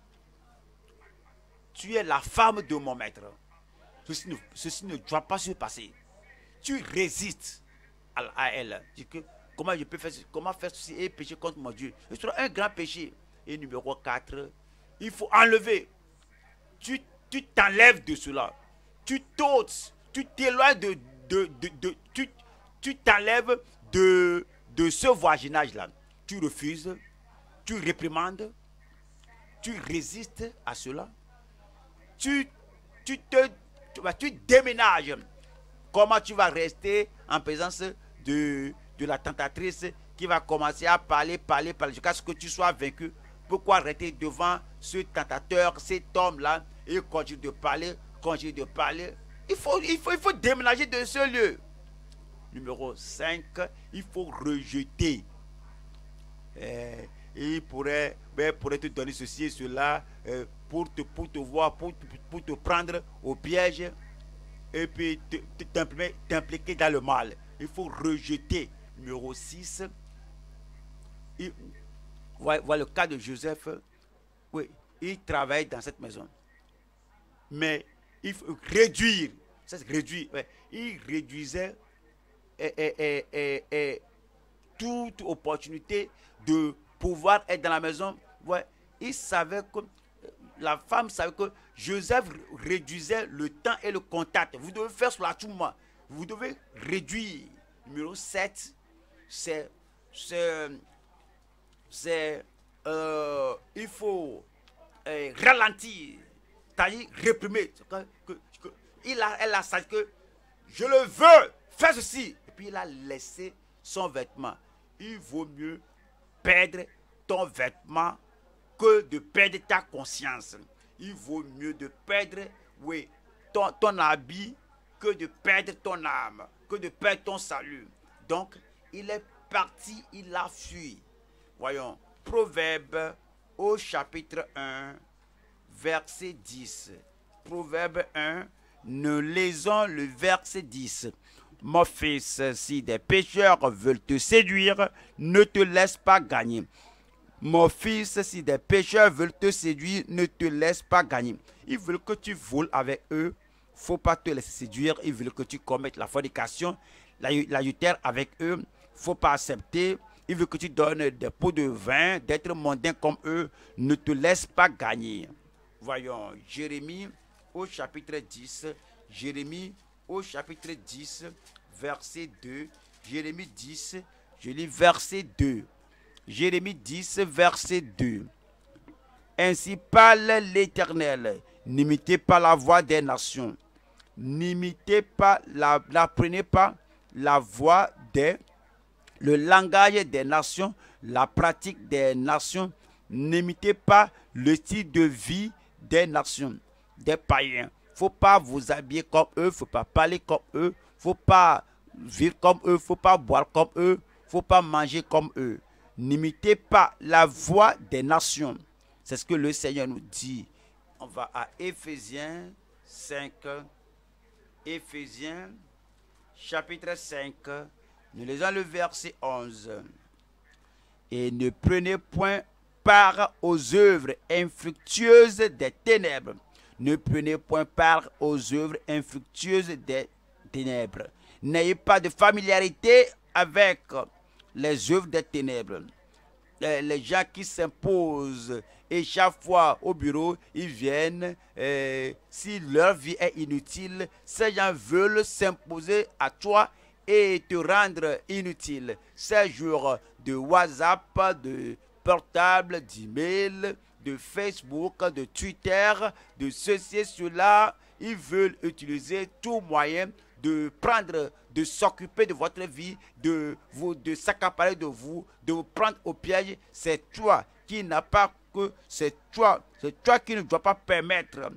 Tu es la femme de mon maître. Ceci ne, ceci ne doit pas se passer. Tu résistes à, à elle. Tu dis que, comment je peux faire, comment faire ceci et pécher contre mon Dieu. Ce sera un grand péché. Et numéro quatre, il faut enlever. Tu tu t'enlèves de cela. Tu t'ôtes. Tu t'éloignes de, de, de, de, tu, tu t'enlèves de, de ce voisinage-là. Tu refuses, tu réprimandes, tu résistes à cela. Tu, tu, te, tu, tu déménages. Comment tu vas rester en présence de, de la tentatrice qui va commencer à parler, parler, parler, jusqu'à ce que tu sois vaincu? Pourquoi rester devant ce tentateur, cet homme-là, et continuer de parler, continuer de parler? Il faut, il, faut, il faut déménager de ce lieu. Numéro cinq, il faut rejeter. Euh, il pourrait, ben, pourrait te donner ceci et cela euh, pour, te, pour te voir, pour, pour te prendre au piège et puis t'impliquer dans le mal. Il faut rejeter. Numéro six, il, voilà, voilà le cas de Joseph. Oui, il travaille dans cette maison. Mais il faut réduire. Ça, c'est réduire. Ouais. Il réduisait et, et, et, et, et, toute opportunité de pouvoir être dans la maison. Ouais. Il savait que la femme savait que Joseph réduisait le temps et le contact. Vous devez faire cela tout le monde. Vous devez réduire. Numéro sept, c'est c'est euh, il faut euh, ralentir, c'est-à-dire réprimer. Que, que, que, il a, elle a senti que je le veux, fais ceci. Et puis il a laissé son vêtement. Il vaut mieux perdre ton vêtement que de perdre ta conscience. Il vaut mieux de perdre, oui, ton, ton habit que de perdre ton âme, que de perdre ton salut. Donc, il est parti, il a fui. Voyons, Proverbe au chapitre un, verset dix. Proverbe un, nous lisons le verset dix. Mon fils, si des pécheurs veulent te séduire, ne te laisse pas gagner. Mon fils, si des pécheurs veulent te séduire, ne te laisse pas gagner. Ils veulent que tu voles avec eux. Il ne faut pas te laisser séduire. Ils veulent que tu commettes la fornication, l'adultère avec eux. Il ne faut pas accepter. Ils veulent que tu donnes des pots de vin, d'être mondain comme eux. Ne te laisse pas gagner. Voyons, Jérémie au chapitre dix. Jérémie au chapitre dix, verset deux. Jérémie dix, je lis verset deux. Jérémie dix, verset deux. Ainsi parle l'Éternel. N'imitez pas la voix des nations. N'imitez pas, la, n'apprenez pas la voix des, le langage des nations, la pratique des nations. N'imitez pas le style de vie des nations, des païens. Il ne faut pas vous habiller comme eux, il ne faut pas parler comme eux, il ne faut pas vivre comme eux, il ne faut pas boire comme eux, il ne faut pas manger comme eux. N'imitez pas la voix des nations. C'est ce que le Seigneur nous dit. On va à Éphésiens cinq. Éphésiens chapitre cinq. Nous lisons le verset onze. Et ne prenez point part aux œuvres infructueuses des ténèbres. Ne prenez point part aux œuvres infructueuses des ténèbres. N'ayez pas de familiarité avec les œuvres des ténèbres. Les, les gens qui s'imposent et chaque fois au bureau, ils viennent. Euh, si leur vie est inutile, ces gens veulent s'imposer à toi et te rendre inutile. Ces jours de WhatsApp, de portable, d'email, de Facebook, de Twitter, de ceci et cela, ils veulent utiliser tout moyen de prendre, de s'occuper de votre vie, de vous, de s'accaparer de vous, de vous prendre au piège. C'est toi qui n'as pas que, c'est toi, c'est toi qui ne dois pas permettre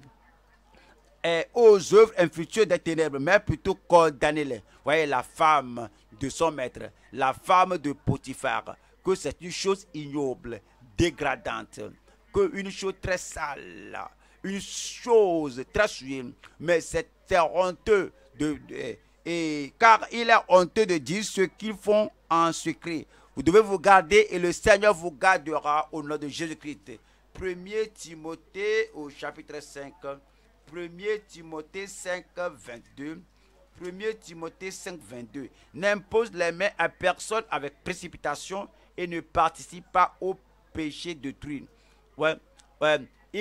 eh, aux œuvres infructueuses des ténèbres, mais plutôt condamner-les. Voyez la femme de son maître, la femme de Potiphar, que c'est une chose ignoble, dégradante, que une chose très sale, une chose très souillée, mais c'est honteux de, de et car il est honteux de dire ce qu'ils font en secret. Vous devez vous garder et le Seigneur vous gardera au nom de Jésus-Christ. premier Timothée au chapitre cinq. premier Timothée cinq, vingt-deux. premier Timothée cinq, vingt-deux. N'impose les mains à personne avec précipitation et ne participe pas au péché d'autrui. Ouais, ouais.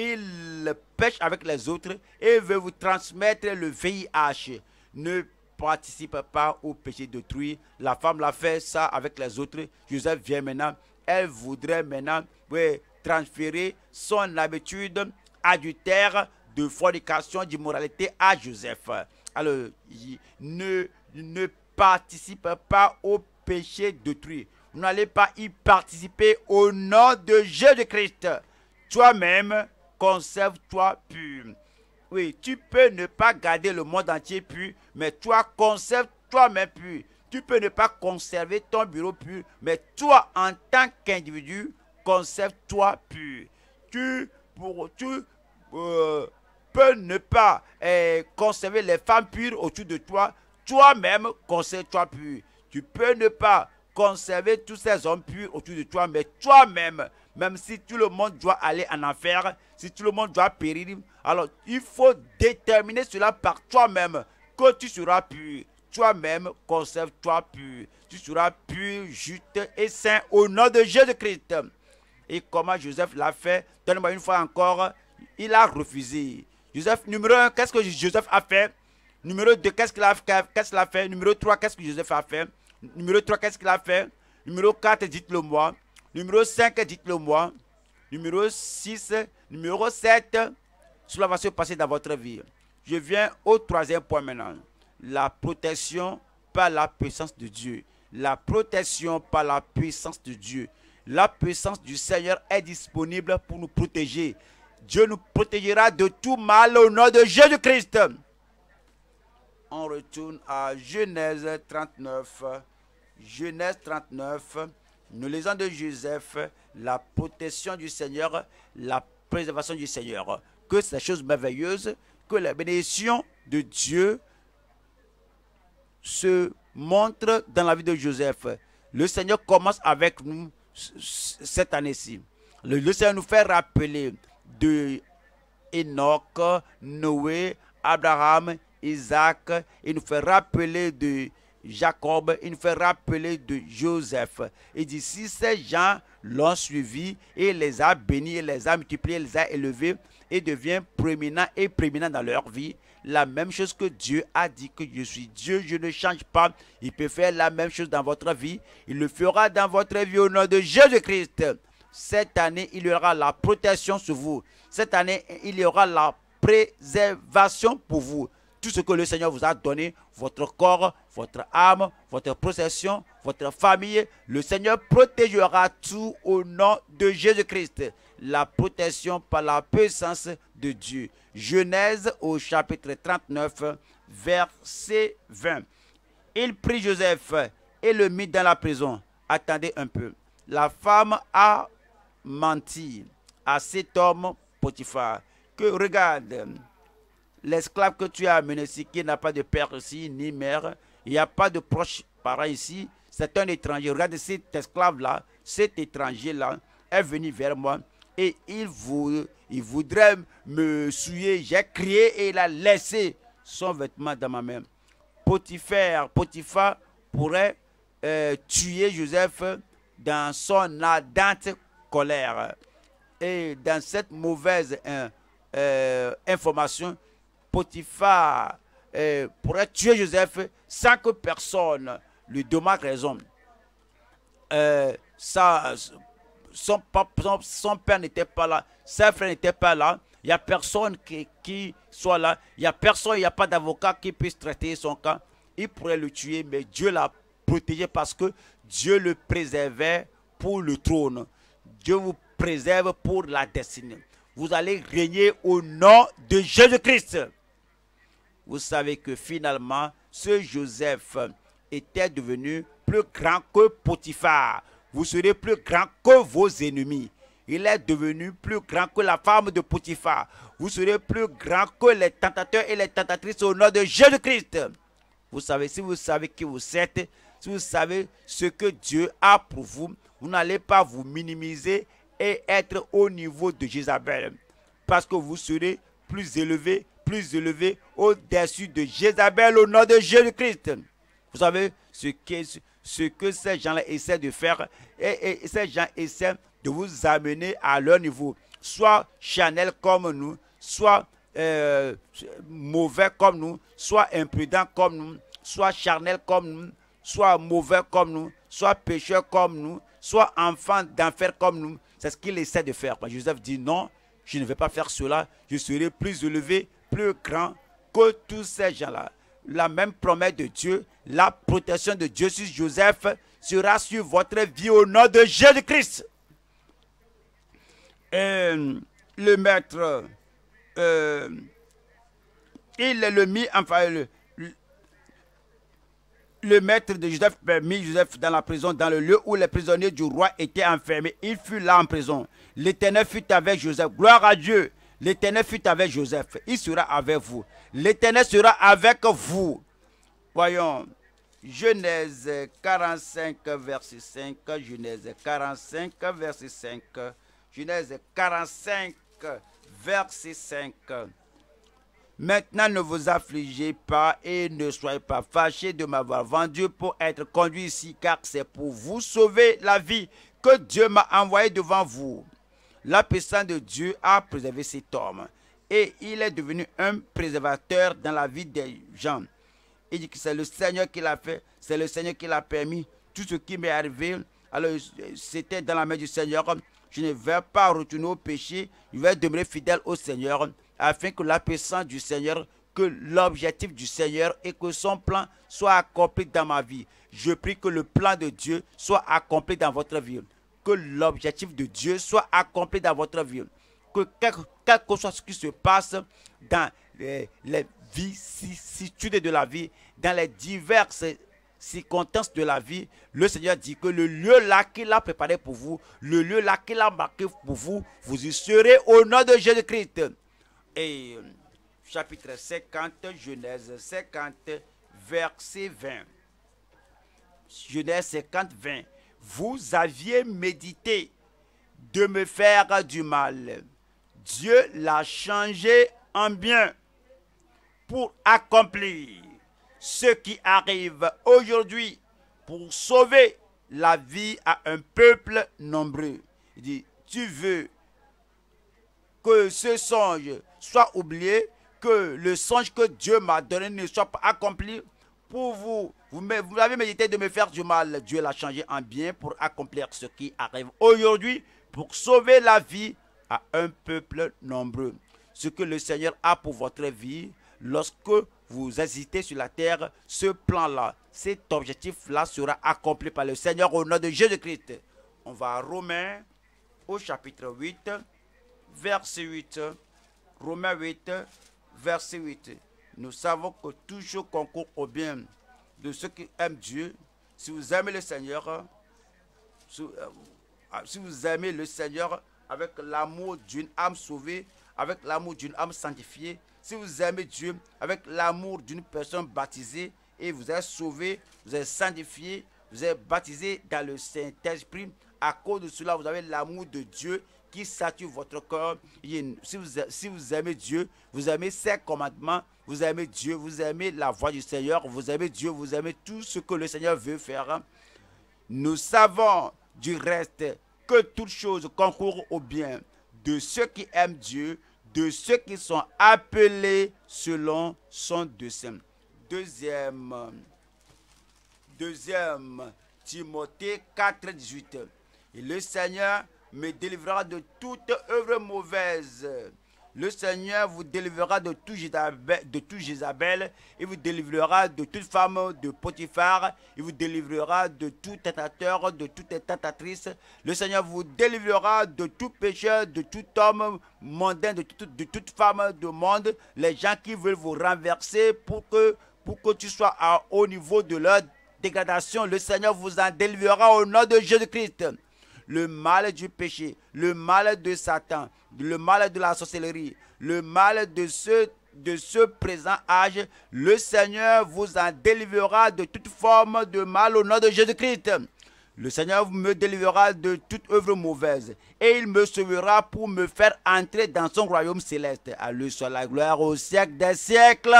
Il pêche avec les autres et veut vous transmettre le V I H. Ne participe pas au péché d'autrui. La femme l'a fait ça avec les autres. Joseph vient maintenant. Elle voudrait maintenant ouais, transférer son habitude adultère de fornication, d'immoralité à Joseph. Alors, ne, ne participe pas au péché d'autrui. Vous n'allez pas y participer au nom de Jésus-Christ. Toi-même, conserve-toi pur. Oui, tu peux ne pas garder le monde entier pur, mais toi, conserve toi-même pur. Tu peux ne pas conserver ton bureau pur, mais toi, en tant qu'individu, conserve-toi pur. Tu, pour, tu euh, peux ne pas euh, conserver les femmes pures autour de toi. Toi-même, conserve-toi pur. Tu peux ne pas conserver tous ces hommes purs autour de toi, mais toi-même, même si tout le monde doit aller en enfer, si tout le monde doit périr, alors il faut déterminer cela par toi-même, que tu seras pur. Toi-même, conserve-toi pur. Tu seras pur, juste et saint au nom de Jésus-Christ. Et comment Joseph l'a fait? Donne-moi une fois encore, il a refusé. Joseph, numéro un, qu'est-ce que Joseph a fait? Numéro deux, qu'est-ce qu'il a, qu'est-ce qu'il a fait? Numéro trois, qu'est-ce que Joseph a fait? Numéro trois, qu'est-ce qu'il a fait? Numéro quatre, dites-le moi. Numéro cinq, dites-le moi. Numéro six, numéro sept, cela va se passer dans votre vie. Je viens au troisième point maintenant. La protection par la puissance de Dieu. La protection par la puissance de Dieu. La puissance du Seigneur est disponible pour nous protéger. Dieu nous protégera de tout mal au nom de Jésus-Christ. On retourne à Genèse trente-neuf. Genèse trente-neuf. Nous lisons de Joseph la protection du Seigneur, la préservation du Seigneur. Que ces choses merveilleuses, que la bénédiction de Dieu se montre dans la vie de Joseph. Le Seigneur commence avec nous cette année-ci. Le, le Seigneur nous fait rappeler de Enoch, Noé, Abraham, Isaac. Il nous fait rappeler de Jacob. Il nous fait rappeler de Joseph. Il dit, si ces gens l'ont suivi et les a bénis, et les a multipliés, les a élevés, et devient prééminent et prééminent dans leur vie, la même chose que Dieu a dit que je suis Dieu, je ne change pas. Il peut faire la même chose dans votre vie. Il le fera dans votre vie au nom de Jésus-Christ. Cette année, il y aura la protection sur vous. Cette année, il y aura la préservation pour vous. Tout ce que le Seigneur vous a donné, votre corps, votre âme, votre possession, votre famille, le Seigneur protégera tout au nom de Jésus-Christ. La protection par la puissance de Dieu. Genèse au chapitre trente-neuf, verset vingt. Il prit Joseph et le mit dans la prison. Attendez un peu. La femme a menti à cet homme Potiphar. Que regarde, l'esclave que tu as amené ici, qui n'a pas de père ici, ni mère, il n'y a pas de proche parent ici, c'est un étranger. Regarde cet esclave-là, cet étranger-là est venu vers moi et il, vou, il voudrait me souiller. J'ai crié et il a laissé son vêtement dans ma main. Potiphar, Potiphar pourrait euh, tuer Joseph dans son ardente colère. Et dans cette mauvaise euh, euh, information, Potiphar euh, pourrait tuer Joseph sans que personne lui demande raison. Euh, ça, son, son, son père n'était pas là, ses frères n'étaient pas là, il n'y a personne qui, qui soit là, il n'y a personne, il n'y a pas d'avocat qui puisse traiter son cas. Il pourrait le tuer, mais Dieu l'a protégé parce que Dieu le préservait pour le trône. Dieu vous préserve pour la destinée. Vous allez régner au nom de Jésus-Christ. Vous savez que finalement, ce Joseph était devenu plus grand que Potiphar. Vous serez plus grand que vos ennemis. Il est devenu plus grand que la femme de Potiphar. Vous serez plus grand que les tentateurs et les tentatrices au nom de Jésus-Christ. Vous savez, si vous savez qui vous êtes, si vous savez ce que Dieu a pour vous, vous n'allez pas vous minimiser et être au niveau de Jézabel. Parce que vous serez plus élevé, plus élevé au-dessus de Jézabel au nom de Jésus-Christ. Vous savez ce que, ce que ces gens-là essaient de faire et, et ces gens essaient de vous amener à leur niveau. Soit charnel comme nous, soit euh, mauvais comme nous, soit imprudent comme nous, soit charnel comme nous, soit mauvais comme nous, soit pécheur comme nous, soit enfant d'enfer comme nous. C'est ce qu'il essaie de faire. Joseph dit non, je ne vais pas faire cela. Je serai plus élevé, plus grand que tous ces gens-là. La même promesse de Dieu, la protection de Dieu sur Joseph sera sur votre vie au nom de Jésus-Christ. Le maître, euh, il le mit, enfin, le, le maître de Joseph mit Joseph dans la prison, dans le lieu où les prisonniers du roi étaient enfermés. Il fut là en prison. L'Éternel fut avec Joseph. Gloire à Dieu. L'Éternel fut avec Joseph. Il sera avec vous. L'Éternel sera avec vous. Voyons. Genèse quarante-cinq, verset cinq. Genèse quarante-cinq, verset cinq. Genèse quarante-cinq, verset cinq. Maintenant, ne vous affligez pas et ne soyez pas fâchés de m'avoir vendu pour être conduit ici, car c'est pour vous sauver la vie que Dieu m'a envoyé devant vous. La puissance de Dieu a préservé cet homme et il est devenu un préservateur dans la vie des gens. Il dit que c'est le Seigneur qui l'a fait, c'est le Seigneur qui l'a permis. Tout ce qui m'est arrivé, alors c'était dans la main du Seigneur. Je ne vais pas retourner au péché, je vais demeurer fidèle au Seigneur, afin que la puissance du Seigneur, que l'objectif du Seigneur et que son plan soit accompli dans ma vie. Je prie que le plan de Dieu soit accompli dans votre vie. Que l'objectif de Dieu soit accompli dans votre vie. Que quel, quel que soit ce qui se passe dans les, les vicissitudes de la vie, dans les diverses circonstances de la vie, le Seigneur dit que le lieu là qu'il a préparé pour vous, le lieu là qu'il a marqué pour vous, vous y serez au nom de Jésus-Christ. Et chapitre cinquante, Genèse cinquante, verset vingt. Genèse cinquante, vingt. Vous aviez médité de me faire du mal. Dieu l'a changé en bien pour accomplir ce qui arrive aujourd'hui, pour sauver la vie à un peuple nombreux. Il dit, tu veux que ce songe soit oublié, que le songe que Dieu m'a donné ne soit pas accompli. Pour vous, vous, vous avez médité de me faire du mal. Dieu l'a changé en bien pour accomplir ce qui arrive aujourd'hui, pour sauver la vie à un peuple nombreux. Ce que le Seigneur a pour votre vie, lorsque vous hésitez sur la terre, ce plan-là, cet objectif-là sera accompli par le Seigneur au nom de Jésus-Christ. On va à Romains au chapitre huit, verset huit. Romains huit, verset huit. Nous savons que tout chose concourt au bien de ceux qui aiment Dieu. Si vous aimez le Seigneur, si vous aimez le Seigneur avec l'amour d'une âme sauvée, avec l'amour d'une âme sanctifiée, si vous aimez Dieu avec l'amour d'une personne baptisée et vous êtes sauvé, vous êtes sanctifié, vous êtes baptisé dans le Saint-Esprit, à cause de cela, vous avez l'amour de Dieu qui sature votre corps. Si vous, si vous aimez Dieu, vous aimez ses commandements, vous aimez Dieu, vous aimez la voix du Seigneur, vous aimez Dieu, vous aimez tout ce que le Seigneur veut faire. Nous savons du reste que toutes choses concourent au bien de ceux qui aiment Dieu, de ceux qui sont appelés selon son dessein. Deuxième, deuxième Timothée quatre, dix-huit. Et le Seigneur me délivrera de toute œuvre mauvaise. Le Seigneur vous délivrera de tout Jézabel, de tout Jézabel, il vous délivrera de toute femme de Potiphar, il vous délivrera de tout tentateur, de toute tentatrice. Le Seigneur vous délivrera de tout pécheur, de tout homme mondain, de, tout, de toute femme de monde, les gens qui veulent vous renverser pour que, pour que tu sois à haut niveau de leur dégradation. Le Seigneur vous en délivrera au nom de Jésus-Christ. Le mal du péché, le mal de Satan, le mal de la sorcellerie, le mal de ce, de ce présent âge, le Seigneur vous en délivrera de toute forme de mal au nom de Jésus-Christ. Le Seigneur me délivrera de toute œuvre mauvaise et il me sauvera pour me faire entrer dans son royaume céleste. À lui soit la gloire au siècle des siècles.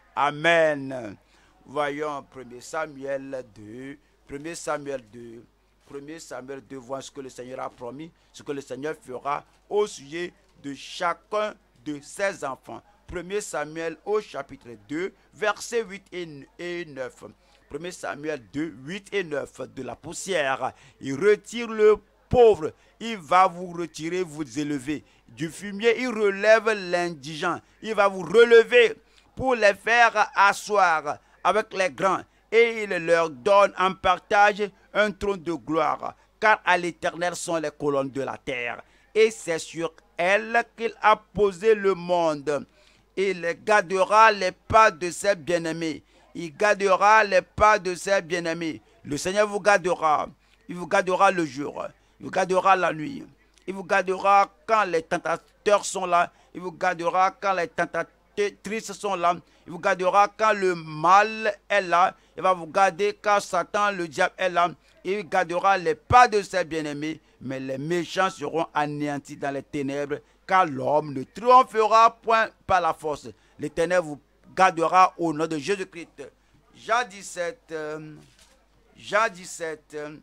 Amen. Voyons premier Samuel deux, premier Samuel deux. premier Samuel deux, voir ce que le Seigneur a promis, ce que le Seigneur fera au sujet de chacun de ses enfants. premier Samuel au chapitre deux, versets huit et neuf. premier Samuel deux, huit et neuf. De la poussière, il retire le pauvre, il va vous retirer, vous élever. Du fumier, il relève l'indigent, il va vous relever pour les faire asseoir avec les grands. Et il leur donne en partage un trône de gloire, car à l'Éternel sont les colonnes de la terre, et c'est sur elles qu'il a posé le monde. Il gardera les pas de ses bien-aimés. Il gardera les pas de ses bien-aimés. Le Seigneur vous gardera. Il vous gardera le jour. Il vous gardera la nuit. Il vous gardera quand les tentateurs sont là. Il vous gardera quand les tentatrices sont là. Il vous gardera quand le mal est là. Il va vous garder quand Satan, le diable, est là. Il gardera les pas de ses bien-aimés, mais les méchants seront anéantis dans les ténèbres, car l'homme ne triomphera point par la force. L'Éternel vous gardera au nom de Jésus-Christ. Jean dix-sept, euh, Jean dix-sept, euh,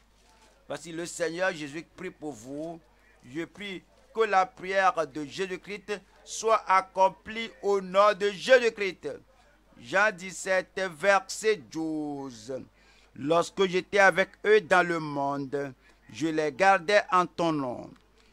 voici le Seigneur Jésus prie pour vous. Je prie que la prière de Jésus-Christ soit accomplie au nom de Jésus-Christ. Jean dix-sept, verset douze. Lorsque j'étais avec eux dans le monde, je les gardais en ton nom.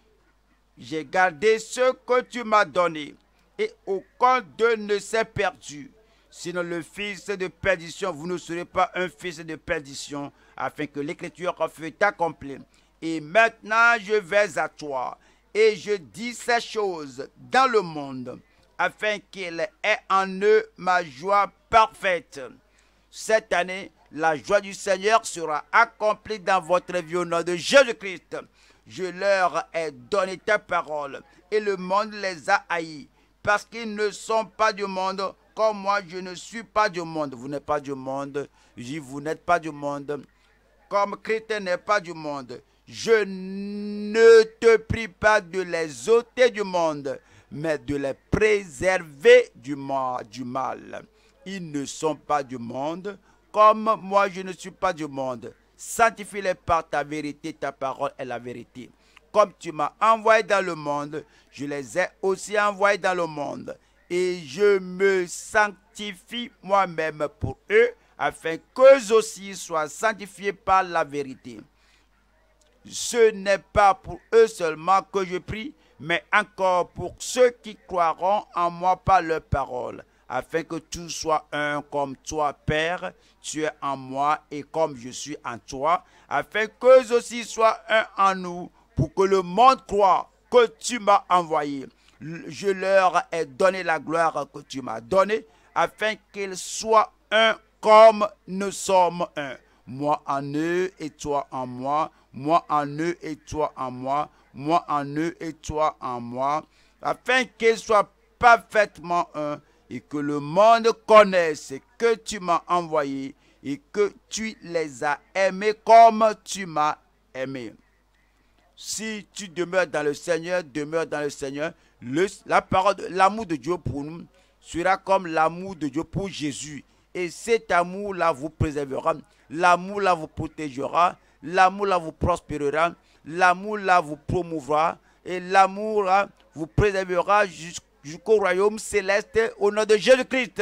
J'ai gardé ce que tu m'as donné, et aucun d'eux ne s'est perdu. Sinon le fils de perdition, vous ne serez pas un fils de perdition, afin que l'écriture fût accomplie. Et maintenant je vais à toi, et je dis ces choses dans le monde, afin qu'il ait en eux ma joie parfaite. Cette année, la joie du Seigneur sera accomplie dans votre vie au nom de Jésus-Christ. Je leur ai donné ta parole, et le monde les a haïs, parce qu'ils ne sont pas du monde, comme moi je ne suis pas du monde. Vous n'êtes pas du monde. Je dis, vous n'êtes pas du monde. Comme Christ n'est pas du monde. Je ne te prie pas de les ôter du monde, mais de les préserver du mal. Ils ne sont pas du monde, comme moi je ne suis pas du monde. Sanctifie-les par ta vérité, ta parole est la vérité. Comme tu m'as envoyé dans le monde, je les ai aussi envoyés dans le monde. Et je me sanctifie moi-même pour eux, afin qu'eux aussi soient sanctifiés par la vérité. Ce n'est pas pour eux seulement que je prie, mais encore pour ceux qui croiront en moi par leur parole, afin que tout soit un comme toi, Père, tu es en moi et comme je suis en toi, afin qu'eux aussi soient un en nous, pour que le monde croie que tu m'as envoyé. Je leur ai donné la gloire que tu m'as donnée, afin qu'ils soient un comme nous sommes un. Moi en eux et toi en moi, moi en eux et toi en moi, moi en eux et toi en moi, afin qu'ils soient parfaitement un et que le monde connaisse que tu m'as envoyé et que tu les as aimés comme tu m'as aimé. Si tu demeures dans le Seigneur, demeure dans le Seigneur, le, la parole, l'amour de Dieu pour nous sera comme l'amour de Dieu pour Jésus. Et cet amour-là vous préservera, l'amour-là vous protégera, l'amour-là vous prospérera, l'amour-là vous promouvra, et l'amour-là vous préservera jusqu'au royaume céleste au nom de Jésus-Christ.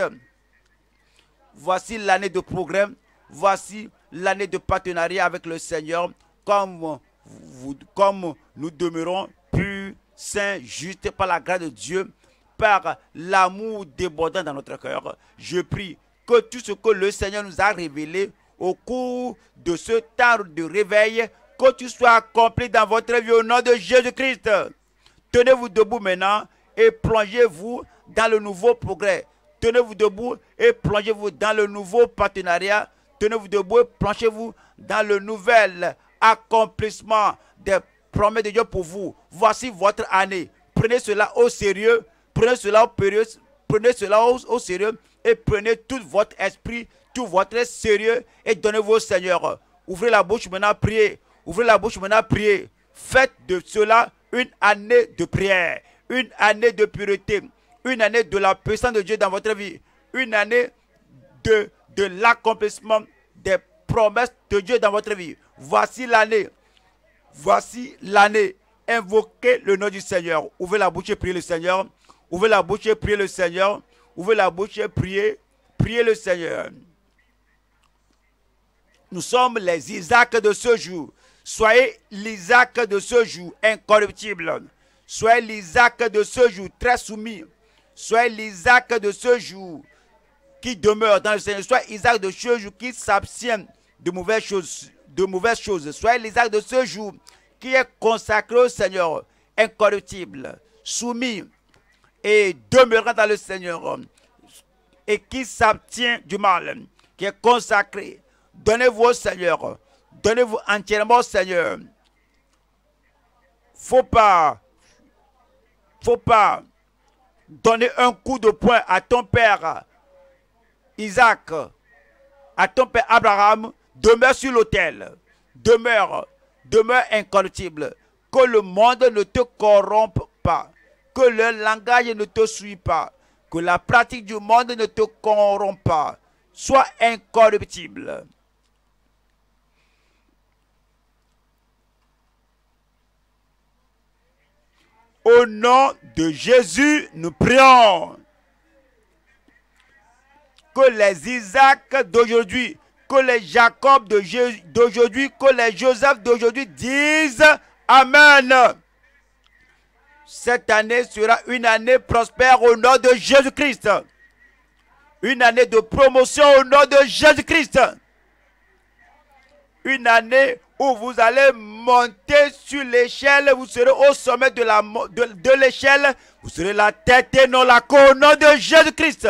Voici l'année de progrès, voici l'année de partenariat avec le Seigneur, comme, vous, comme nous demeurons purs, saints, justes par la grâce de Dieu, par l'amour débordant dans notre cœur. Je prie que tout ce que le Seigneur nous a révélé au cours de ce temps de réveil, que tout soit accompli dans votre vie au nom de Jésus-Christ. Tenez-vous debout maintenant et plongez-vous dans le nouveau progrès. Tenez-vous debout et plongez-vous dans le nouveau partenariat. Tenez-vous debout et plongez-vous dans le nouvel accomplissement des promesses de Dieu pour vous. Voici votre année. Prenez cela au sérieux. Prenez cela au sérieux. Prenez cela au, au sérieux. Et prenez tout votre esprit, tout votre sérieux et donnez-vous au Seigneur. Ouvrez la bouche maintenant, priez. Ouvrez la bouche maintenant, priez. Faites de cela une année de prière, une année de pureté, une année de la puissance de Dieu dans votre vie, une année de, de l'accomplissement des promesses de Dieu dans votre vie. Voici l'année. Voici l'année. Invoquez le nom du Seigneur. Ouvrez la bouche et priez le Seigneur. Ouvrez la bouche et priez le Seigneur. Ouvrez la bouche et priez, priez le Seigneur. Nous sommes les Isaac de ce jour. Soyez l'Isaac de ce jour, incorruptible. Soyez l'Isaac de ce jour, très soumis. Soyez l'Isaac de ce jour qui demeure dans le Seigneur. Soyez l'Isaac de ce jour qui s'abstient de mauvaises choses. De mauvaises choses. Soyez l'Isaac de ce jour qui est consacré au Seigneur, incorruptible, soumis et demeurant dans le Seigneur, et qui s'abstient du mal, qui est consacré. Donnez-vous au Seigneur. Donnez-vous entièrement au Seigneur. Faut pas, faut pas donner un coup de poing à ton père Isaac, à ton père Abraham. Demeure sur l'autel. Demeure, demeure incorruptible. Que le monde ne te corrompe pas. Que le langage ne te suit pas. Que la pratique du monde ne te corrompe pas. Sois incorruptible. Au nom de Jésus, nous prions. Que les Isaac d'aujourd'hui, que les Jacob d'aujourd'hui, que les Joseph d'aujourd'hui disent Amen. Cette année sera une année prospère au nom de Jésus-Christ. Une année de promotion au nom de Jésus-Christ. Une année où vous allez monter sur l'échelle, vous serez au sommet de la de, de l'échelle, vous serez la tête et non la queue au nom de Jésus-Christ.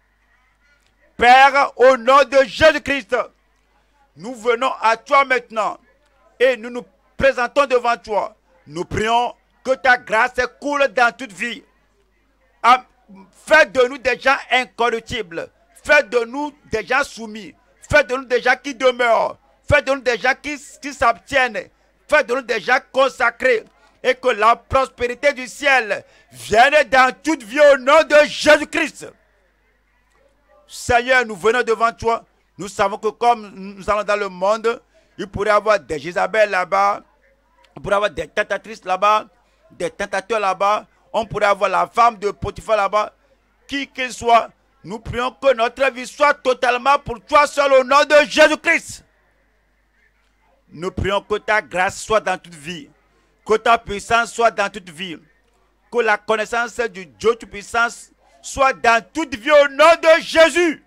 Père, au nom de Jésus-Christ, nous venons à toi maintenant et nous nous présentons devant toi. Nous prions que ta grâce coule dans toute vie. Faites de nous des gens incorruptibles. Faites de nous des gens soumis. Faites de nous des gens qui demeurent. Faites de nous des gens qui, qui s'abstiennent. Faites de nous des gens consacrés. Et que la prospérité du ciel vienne dans toute vie au nom de Jésus-Christ. Seigneur, nous venons devant toi. Nous savons que comme nous allons dans le monde, il pourrait y avoir des Jézabel là-bas. Il pourrait y avoir des tentatrices là-bas. Des tentateurs là-bas. On pourrait avoir la femme de Potiphar là-bas. Qui qu'il soit, nous prions que notre vie soit totalement pour toi seul au nom de Jésus-Christ. Nous prions que ta grâce soit dans toute vie. Que ta puissance soit dans toute vie. Que la connaissance du Dieu Tout-Puissant soit dans toute vie au nom de Jésus.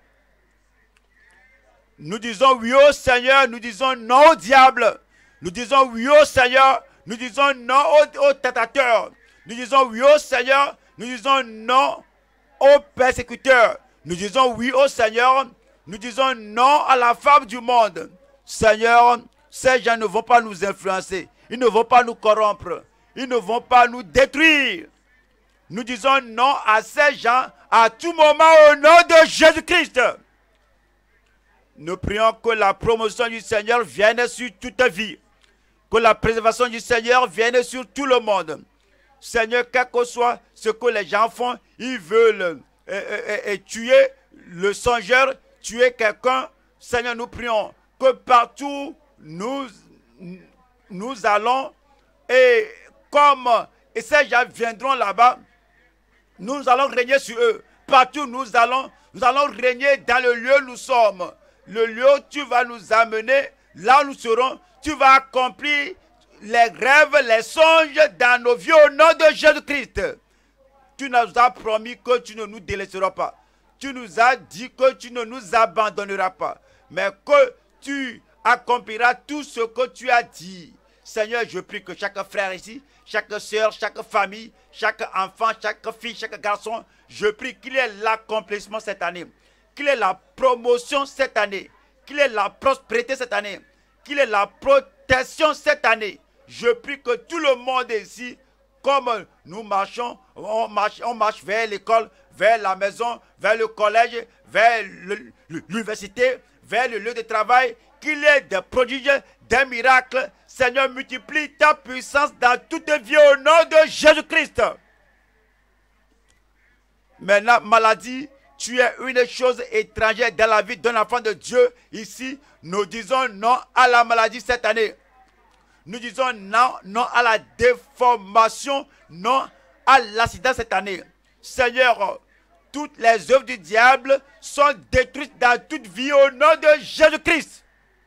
Nous disons oui au Seigneur, nous disons non au diable. Nous disons oui au Seigneur, nous disons non aux, aux tentateurs. Nous disons oui au Seigneur, nous disons non aux persécuteurs. Nous disons oui au Seigneur, nous disons non à la femme du monde. Seigneur, ces gens ne vont pas nous influencer. Ils ne vont pas nous corrompre. Ils ne vont pas nous détruire. Nous disons non à ces gens à tout moment au nom de Jésus-Christ. Nous prions que la promotion du Seigneur vienne sur toute vie. Que la préservation du Seigneur vienne sur tout le monde. Seigneur, quel que soit ce que les gens font, ils veulent euh, euh, euh, tuer le songeur, tuer quelqu'un. Seigneur, nous prions que partout nous, nous allons, et comme et ces gens viendront là-bas, nous allons régner sur eux. Partout nous allons, nous allons régner dans le lieu où nous sommes. Le lieu où tu vas nous amener, là où nous serons, tu vas accomplir les rêves, les songes dans nos vies au nom de Jésus-Christ. Tu nous as promis que tu ne nous délaisseras pas. Tu nous as dit que tu ne nous abandonneras pas. Mais que tu accompliras tout ce que tu as dit. Seigneur, je prie que chaque frère ici, chaque soeur, chaque famille, chaque enfant, chaque fille, chaque garçon, je prie qu'il ait l'accomplissement cette année. Qu'il ait la promotion cette année. Qu'il ait la prospérité cette année. Qu'il ait la protection cette année. Je prie que tout le monde ici, comme nous marchons, on marche, on marche vers l'école, vers la maison, vers le collège, vers l'université, vers le lieu de travail, qu'il y ait des prodiges, des miracles. Seigneur, multiplie ta puissance dans toute vie au nom de Jésus-Christ. Maintenant, maladie, tu es une chose étrangère dans la vie d'un enfant de Dieu. Ici, nous disons non à la maladie cette année. Nous disons non, non à la déformation, non à l'accident cette année. Seigneur, toutes les œuvres du diable sont détruites dans toute vie au nom de Jésus-Christ.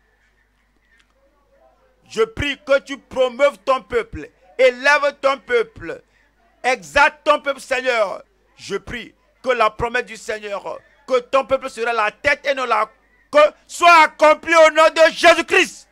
Je prie que tu promeuves ton peuple, élève ton peuple, exalte ton peuple, Seigneur. Je prie que la promesse du Seigneur, que ton peuple sera la tête et non la queue, soit accomplie au nom de Jésus-Christ.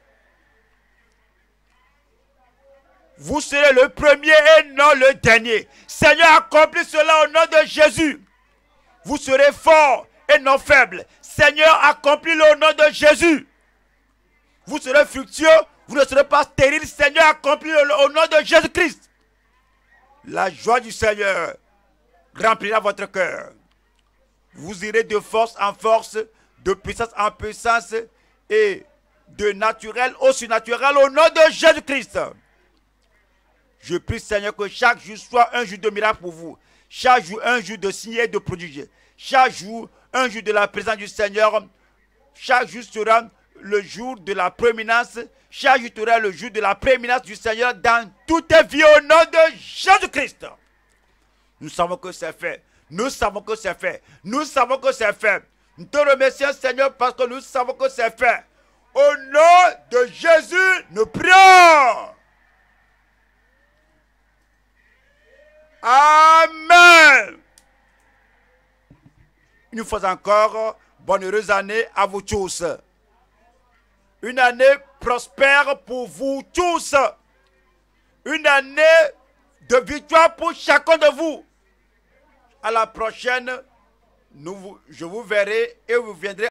Vous serez le premier et non le dernier. Seigneur, accomplis cela au nom de Jésus. Vous serez fort et non faible. Seigneur, accomplis-le au nom de Jésus. Vous serez fructueux, vous ne serez pas stérile. Seigneur, accomplis-le au nom de Jésus-Christ. La joie du Seigneur remplira votre cœur. Vous irez de force en force, de puissance en puissance et de naturel au surnaturel au nom de Jésus-Christ. Je prie, Seigneur, que chaque jour soit un jour de miracle pour vous. Chaque jour, un jour de signes et de prodiges. Chaque jour, un jour de la présence du Seigneur. Chaque jour sera le jour de la prééminence. Chaque jour sera le jour de la prééminence du Seigneur dans toute vie au nom de Jésus-Christ. Nous savons que c'est fait. Nous savons que c'est fait. Nous savons que c'est fait. Nous te remercions, Seigneur, parce que nous savons que c'est fait. Au nom de Jésus, nous prions. Amen. Une fois encore, bonne heureuse année à vous tous. Une année prospère pour vous tous. Une année de victoire pour chacun de vous. À la prochaine, nous, je vous verrai et vous viendrez